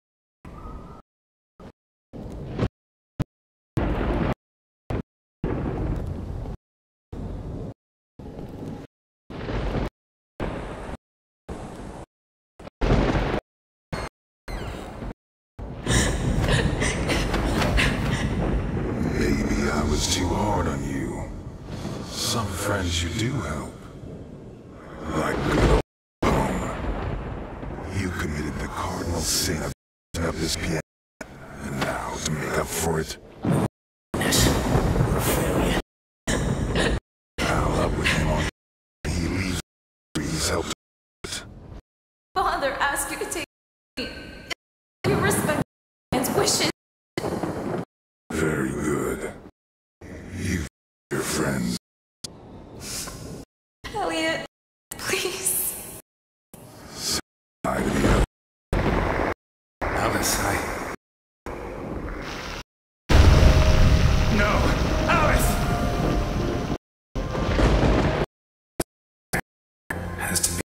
Maybe I was too hard on you. Some friends you do help. Like good old Capone. You committed the cardinal sin of f***ing up this piano. And now, to make up for it, Yes. We're a failure. pal up with him on he leaves. He's helped. Father asked you to take me. You respect his wishes. Very good. You your friends. Elliot, please. I to the other. Alice, I... No! Alice! has to be...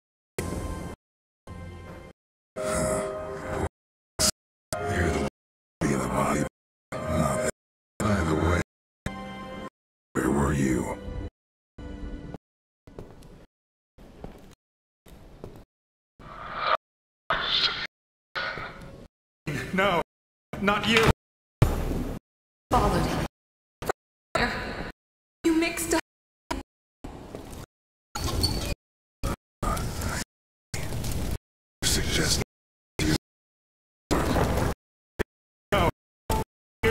You're the body of the body. Not that. By the way, where were you? No, not you. Followed him. Where? You mixed up. Suggest No. You.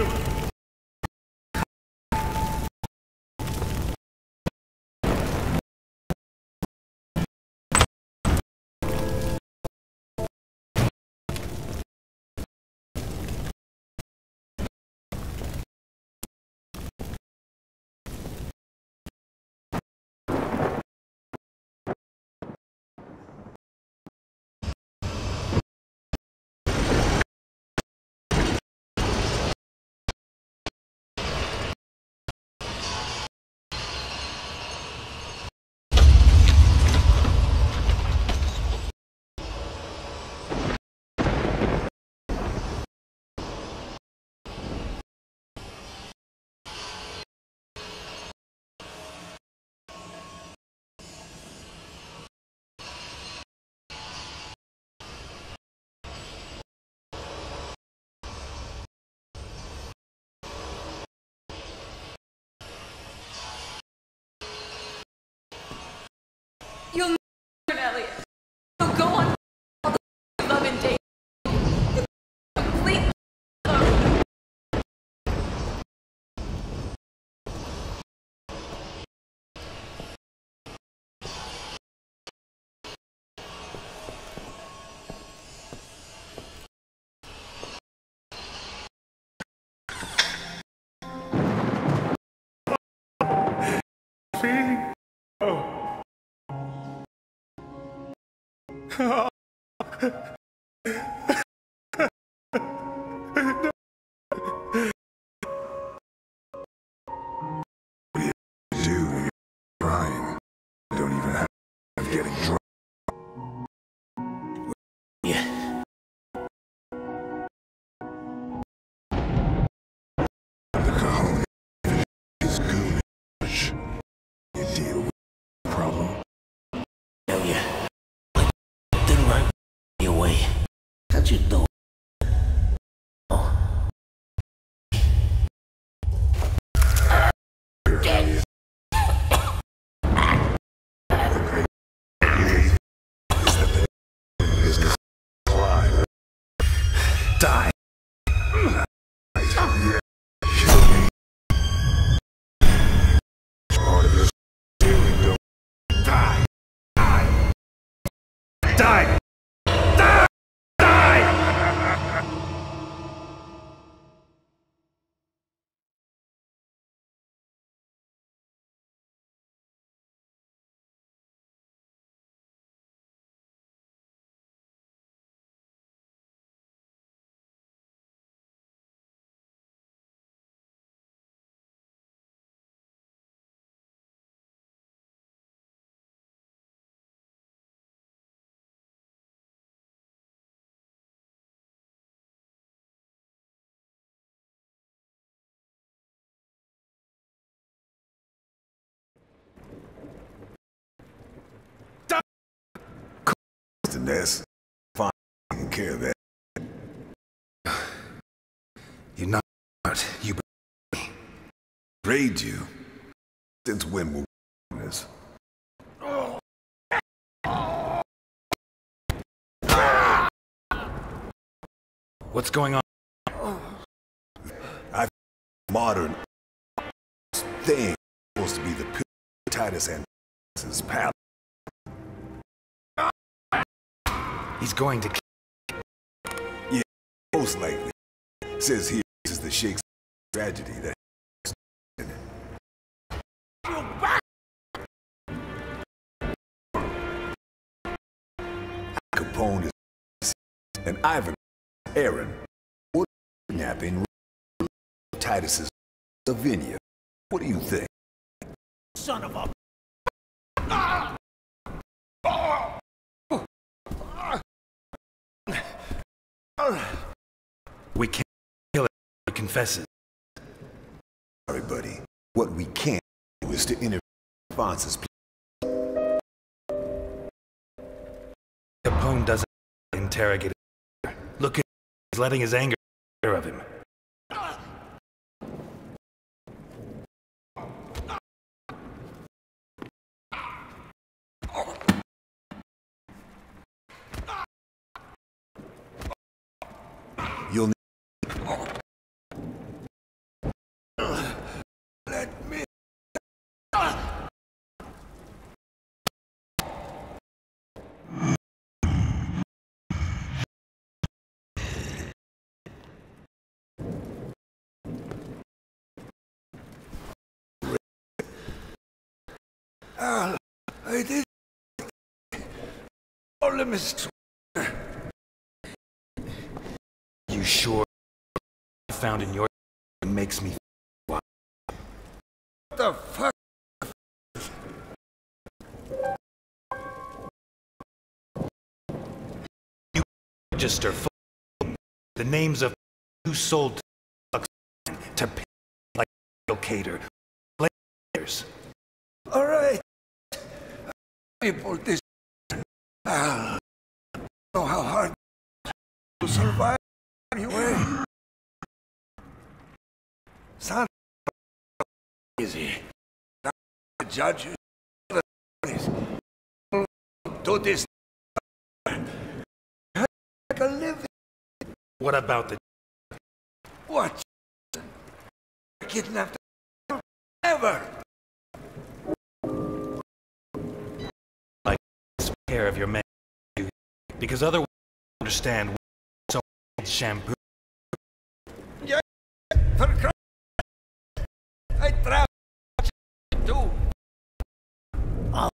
You'll never, Elliot. You'll go on all the love and date. Complete love. Feeling? Oh. Oh. do when you're crying. Don't even have getting drunk. Yeah. The Capone is goonish. You deal with the problem. Hell yeah. Then right away. How'd you know? Oh. Daddy. The great belief is that the business climb. Die. Yeah. Kill me. Part of this feeling, don't die. Die. Die! Unless, fine, taking care of that. You're not. You Betrayed you? Since when were we this? What's going on? I modern thing supposed to be the pure Titus and his pal. He's going to. Yeah, most likely. Says here this is the Shakespeare tragedy that. Capone is and Ivan, Aaron, or kidnapping Titus's Lavinia. What do you think? Son of a... We can't kill it. He confesses. Sorry, buddy. What we can't do is to interview Fonz's plan. Capone doesn't interrogate him. Look at him. He's letting his anger get the better of him. You'll need... Let me... Ah, I did... Oh, let me... You sure found in your makes me What the fuck? You register the names of who sold to pay like cater players. All right. People, this... Ah, know how hard to survive anyway. It's not easy. Not the judges, the police do this like a living. What about the What? Kidnapped ever? like care of your men? Because otherwise, you understand so much shampoo. Yeah, for Christ. I tried too. Oh.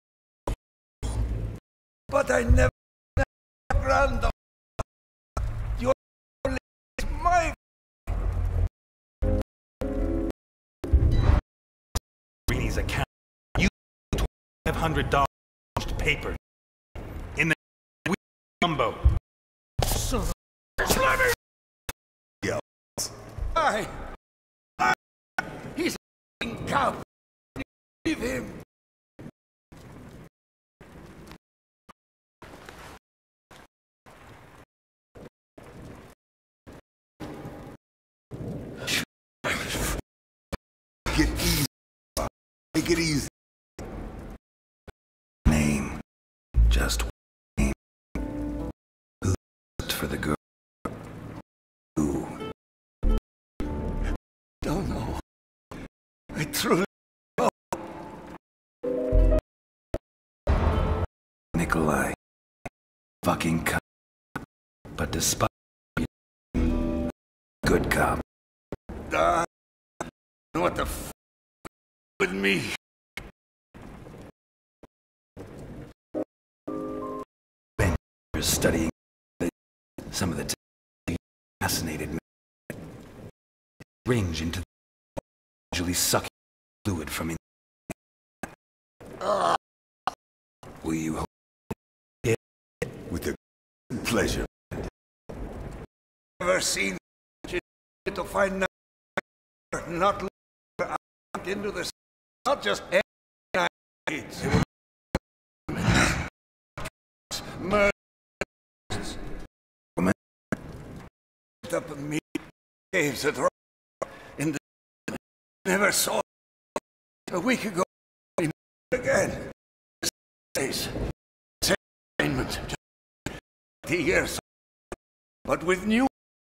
But I never grand. Your is my. Rini's account. You five hundred dollars paper in the jumbo. Son of Yeah. I. I. He's a cop. Leave him. Get easy. Make it easy. Name. Just name. Who for the girl? Who? Don't know. I truly. Nikolai. Fucking cop. But despite good cop. Uh, what the f with me? Ben was studying some of the t- fascinated me. Range into the usually sucking fluid from in. Uh, Will you hold With a pleasure. never seen to find out, not look out into the not just nights. Murder up in me caves at rock in the never saw a week ago again. Days. Same assignment. Twenty years. But with new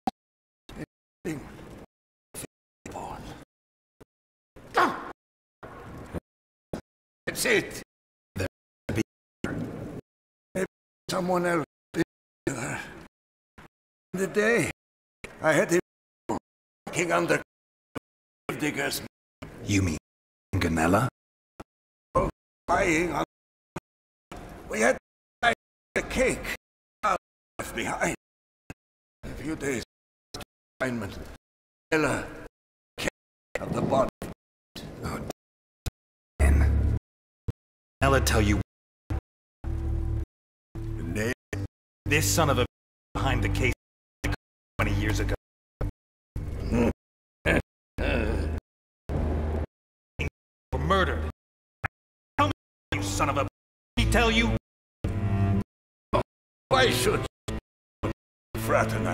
That's it. Maybe someone else there. The day I had him working under diggers. You mean Ganella? Oh, lying on. We had the cake left behind. A few days assignment. Ella cake of the body. Oh, Dan. Ganella tell you. This son of a behind the case twenty years ago. Were murdered. Tell me, you son of a. He tell you. Why should you fraternize?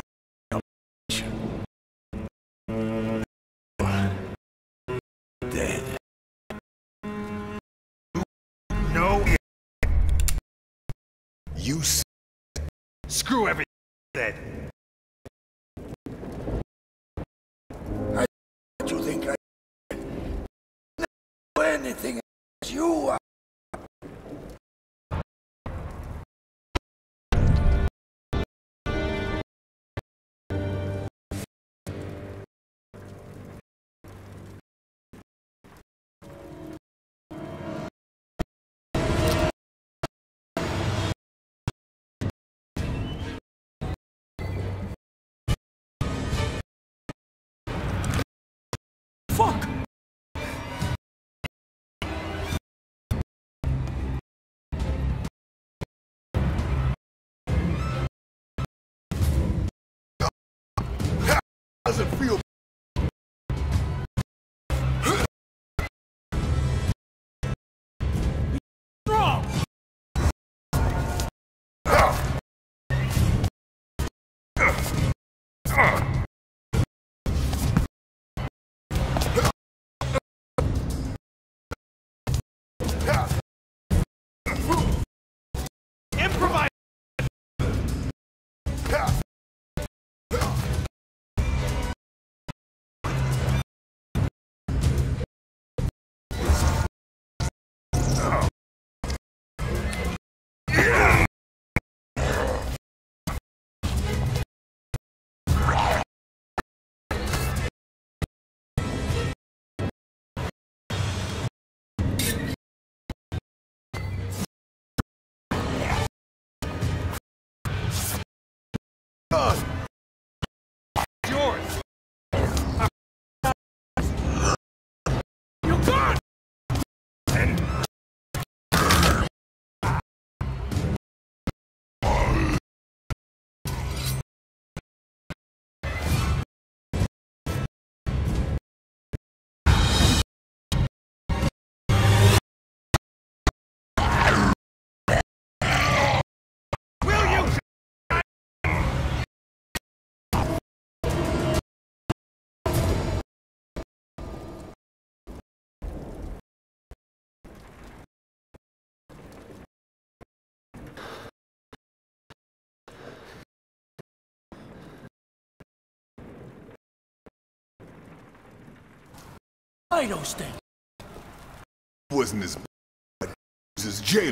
Dead. No. You s- Screw everything dead. I what you think I know anything as you are. Fuck! How's it feel? Wrong! Improvise! Yours! You gone! And will you? Why those things? Wasn't as bad as his jailer.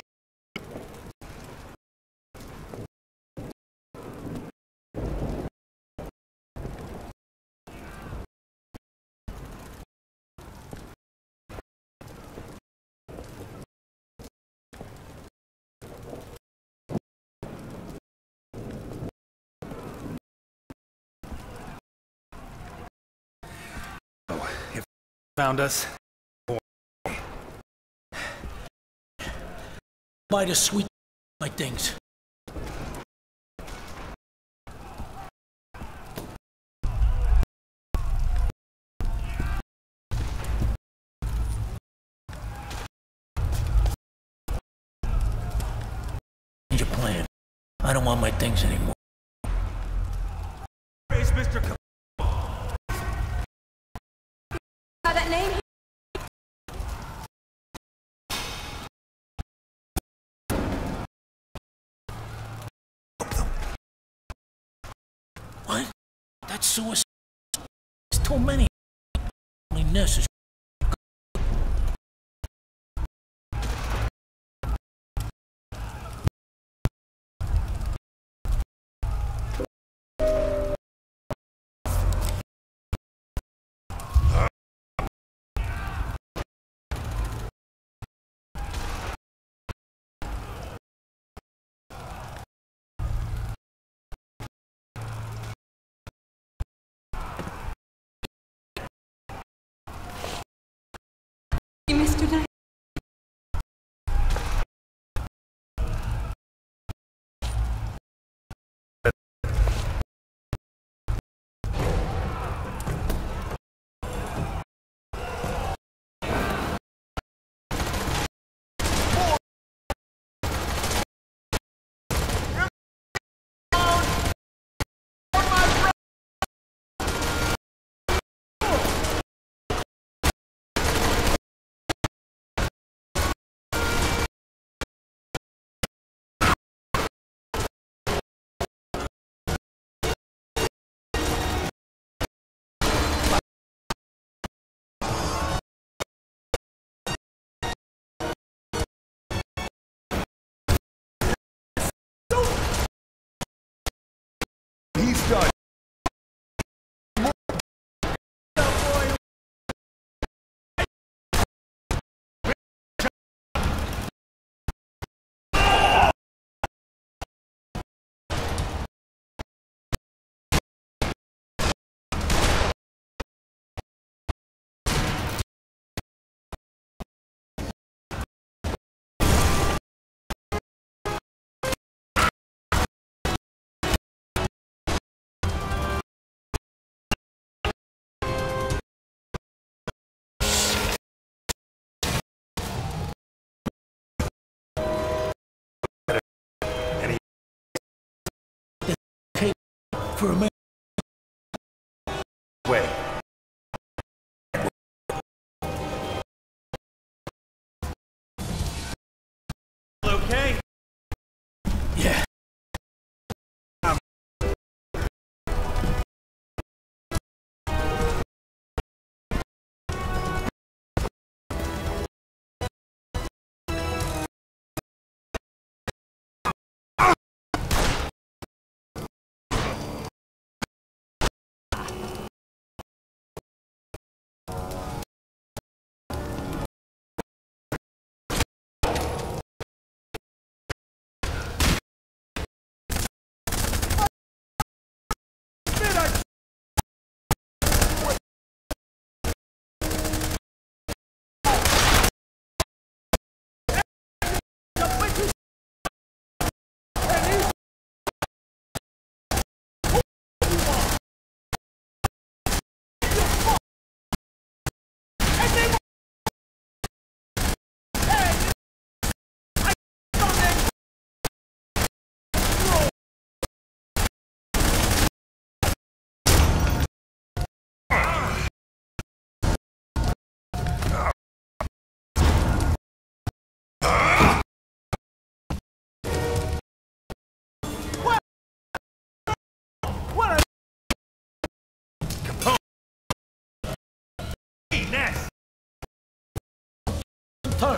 Found us. Buy the sweet like things. Change your plan. I don't want my things anymore. Where's Mister It's suicide. There's too many. Only nurses. Mister Knight. He's done. For a minute. Wait. Okay? Yeah. Capone! Ness! Turn.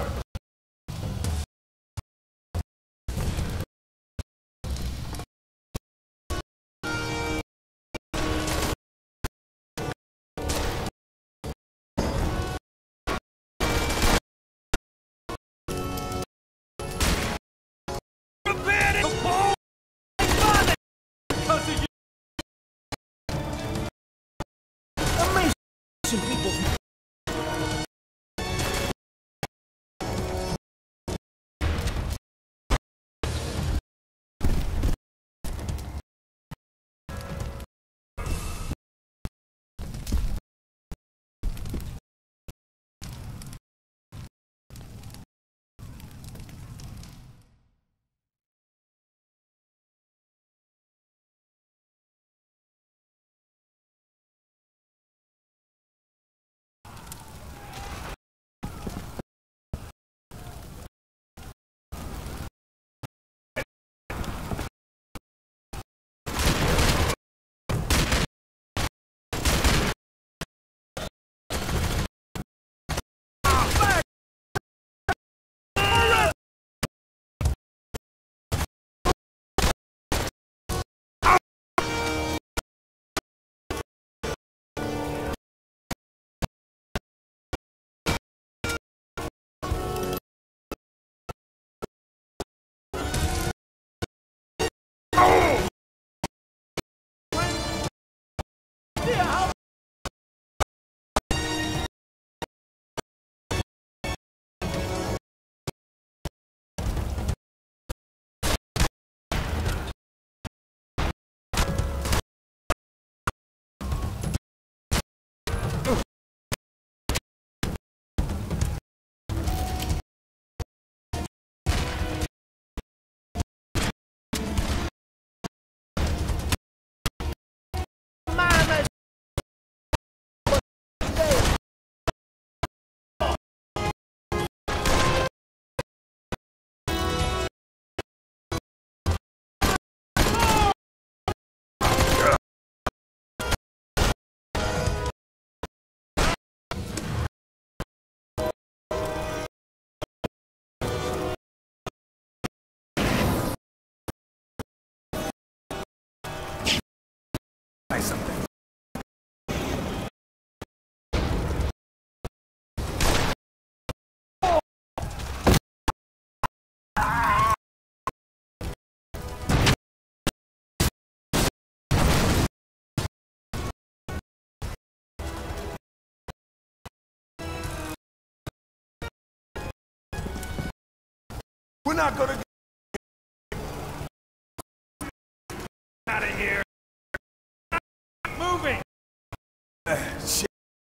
Amazing people's Try something. We're not gonna get Out of here. Moving. uh, shit.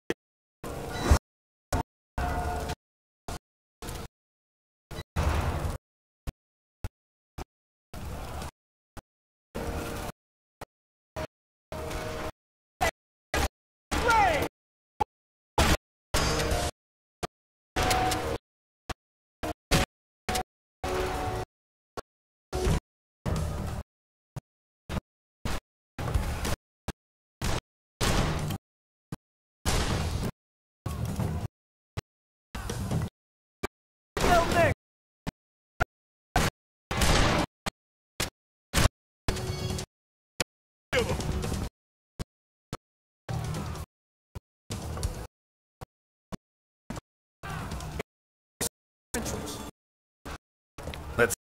Let's.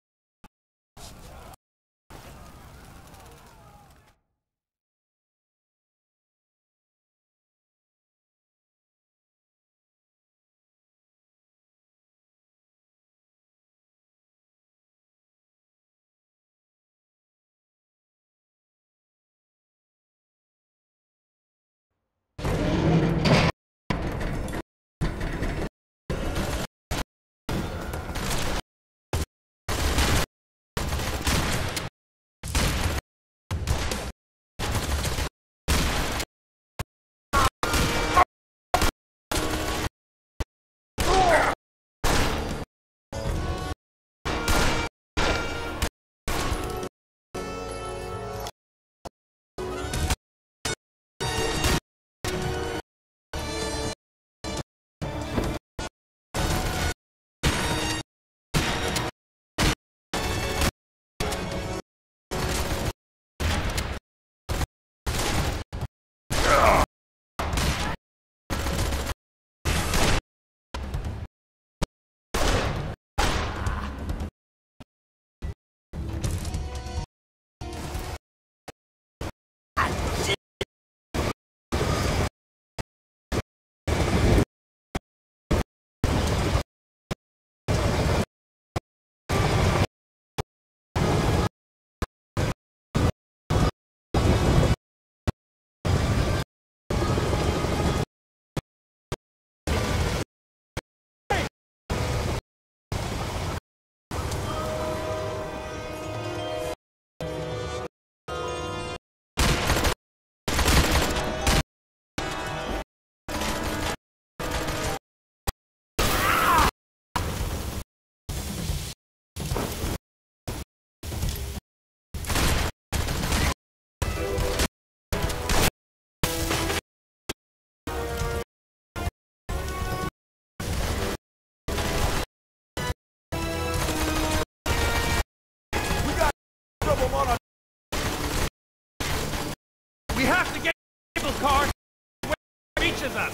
We have to get the cable car where it reaches us.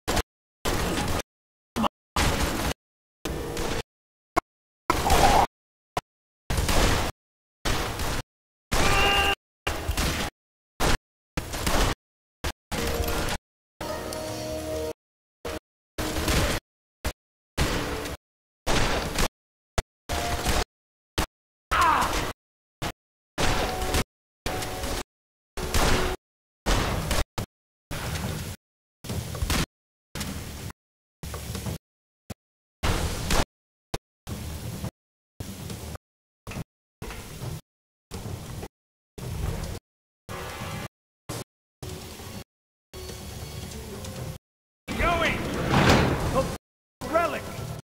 Going. The relic.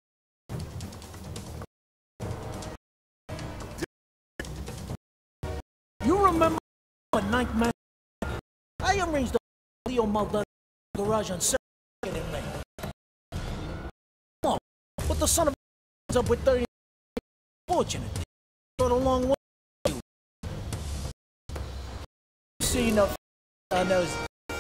You remember a nightmare? I arranged the Leo Maldonado garage on second in May. Come on, but the son of a ends up with thirty. Fortunate. Got a long way. See enough. on those.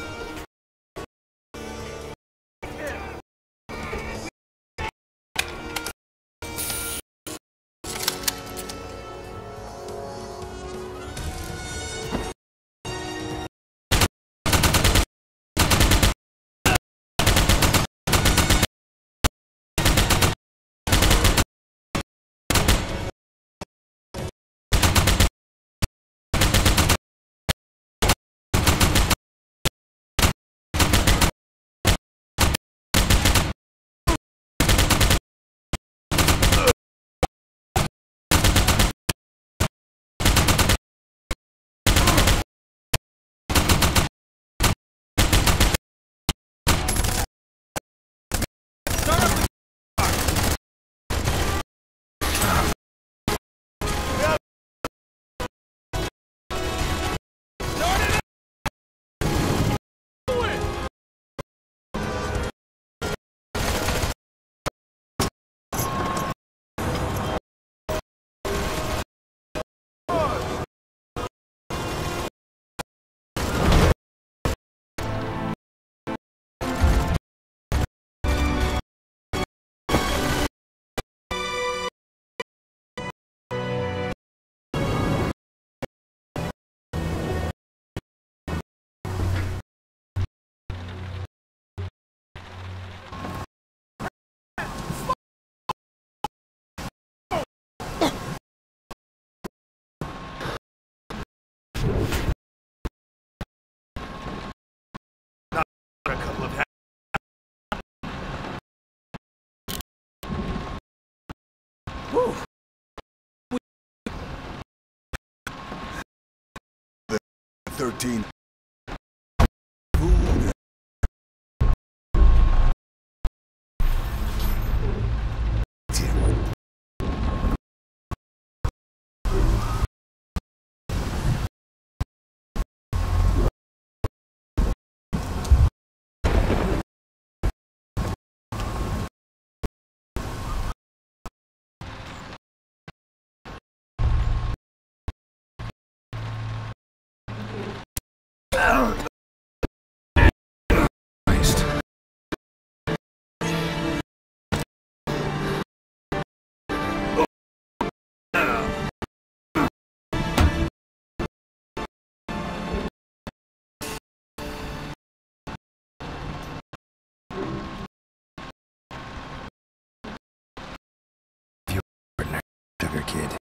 Thirteen. Sugar kid.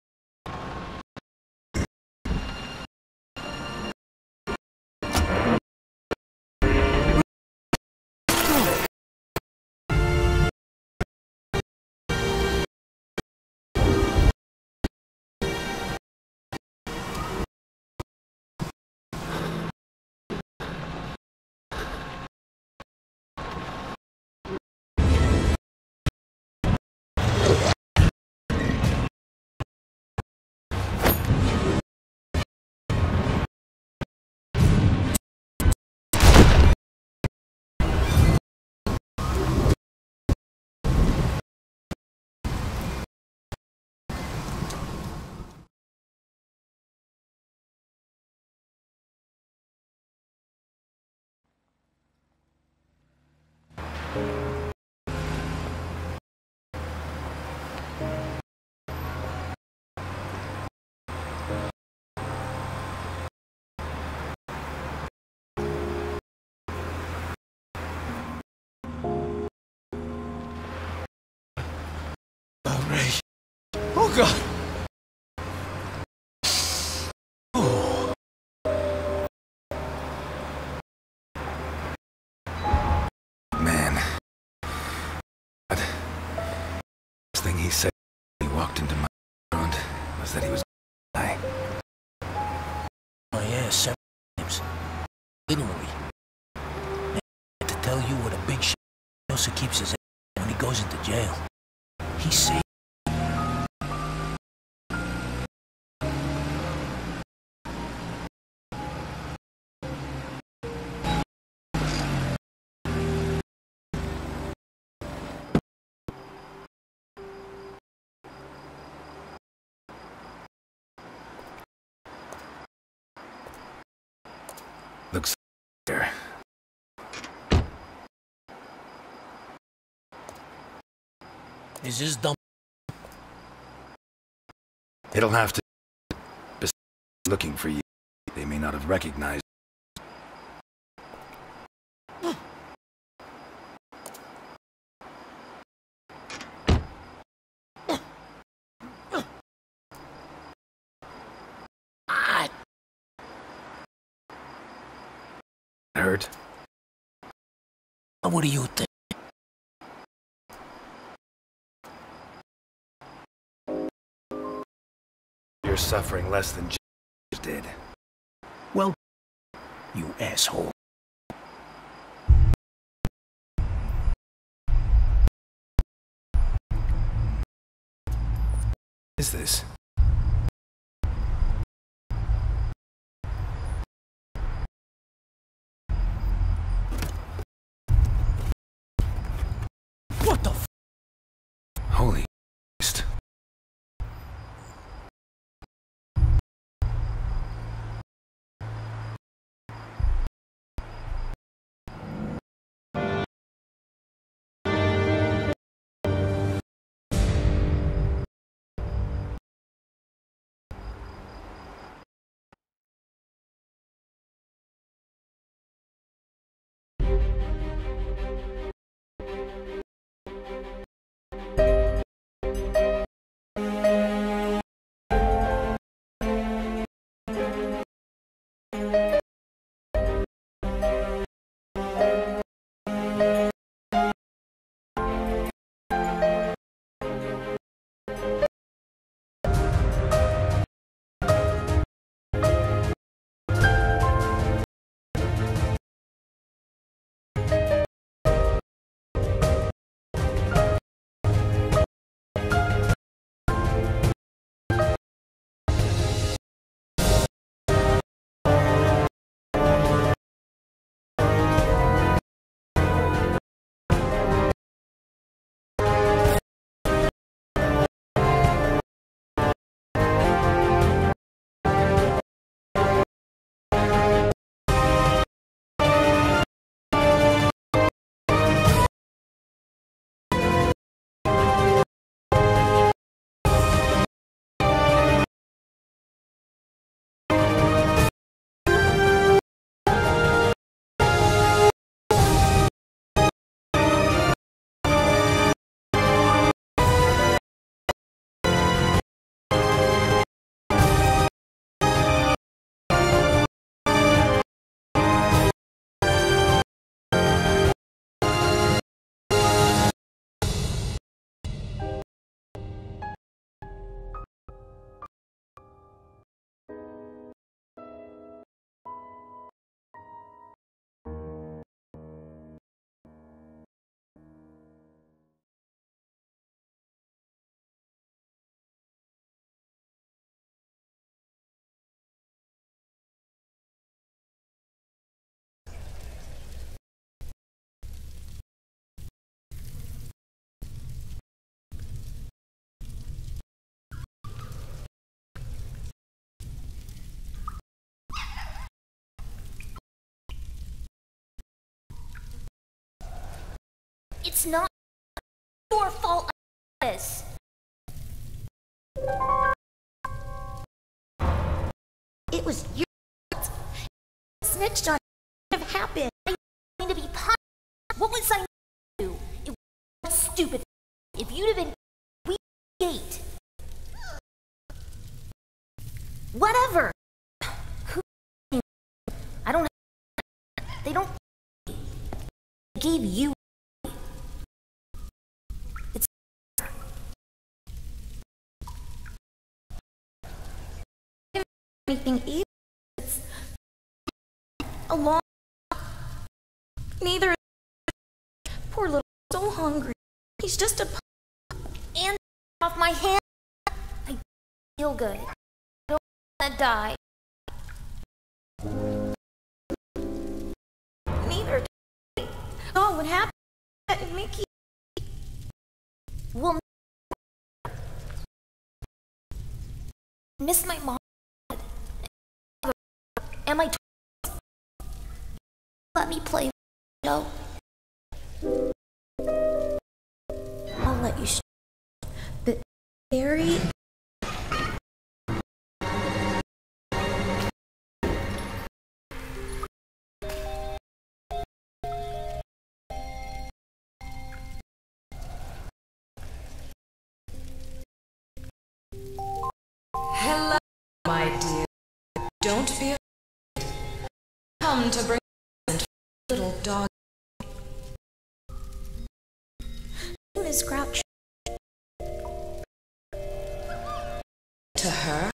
Oh God! Oh. Man. But the thing he said when he walked into my restaurant was that he was gonna die. Oh yeah, seven times. Literally. I had to tell you what a big shit he also keeps his ass when he goes into jail. He's safe. Looks There. Is this dumb? It'll have to. Besides looking for you, they may not have recognized. Hurt? What do you think? You're suffering less than James did. Well, you asshole. Is this? What the f? Holy Christ. It's not your fault I did this. It was your fault. Snitched on me. What have happened? I need to be punished. What was I to do? It was stupid. If you'd have been we gate. Whatever. Who I don't know. They don't they gave you anything either. It's a long. Neither. Poor little so hungry. He's just a and off my hand. I feel good. I don't want to die. Neither. Oh, what happened to Mickey? We'll miss my mom. Am I let me play, Joe. I'll let you. Sh but Barry. Hello, my dear. Don't be afraid. Come to bring a little dog. Miss Crouch. To her?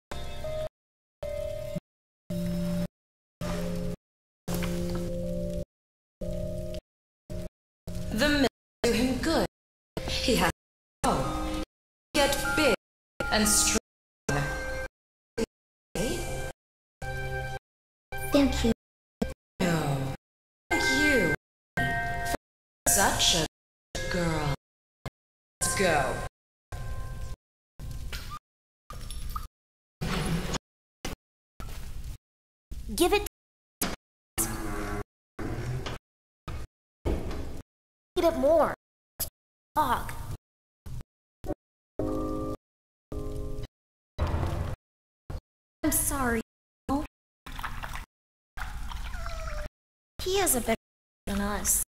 The milk do him good. He has to grow, get big and strong. Thank you. No, thank you for such a girl. Let's go. Give it. Eat it more. Dog. I'm sorry. He is a better than us.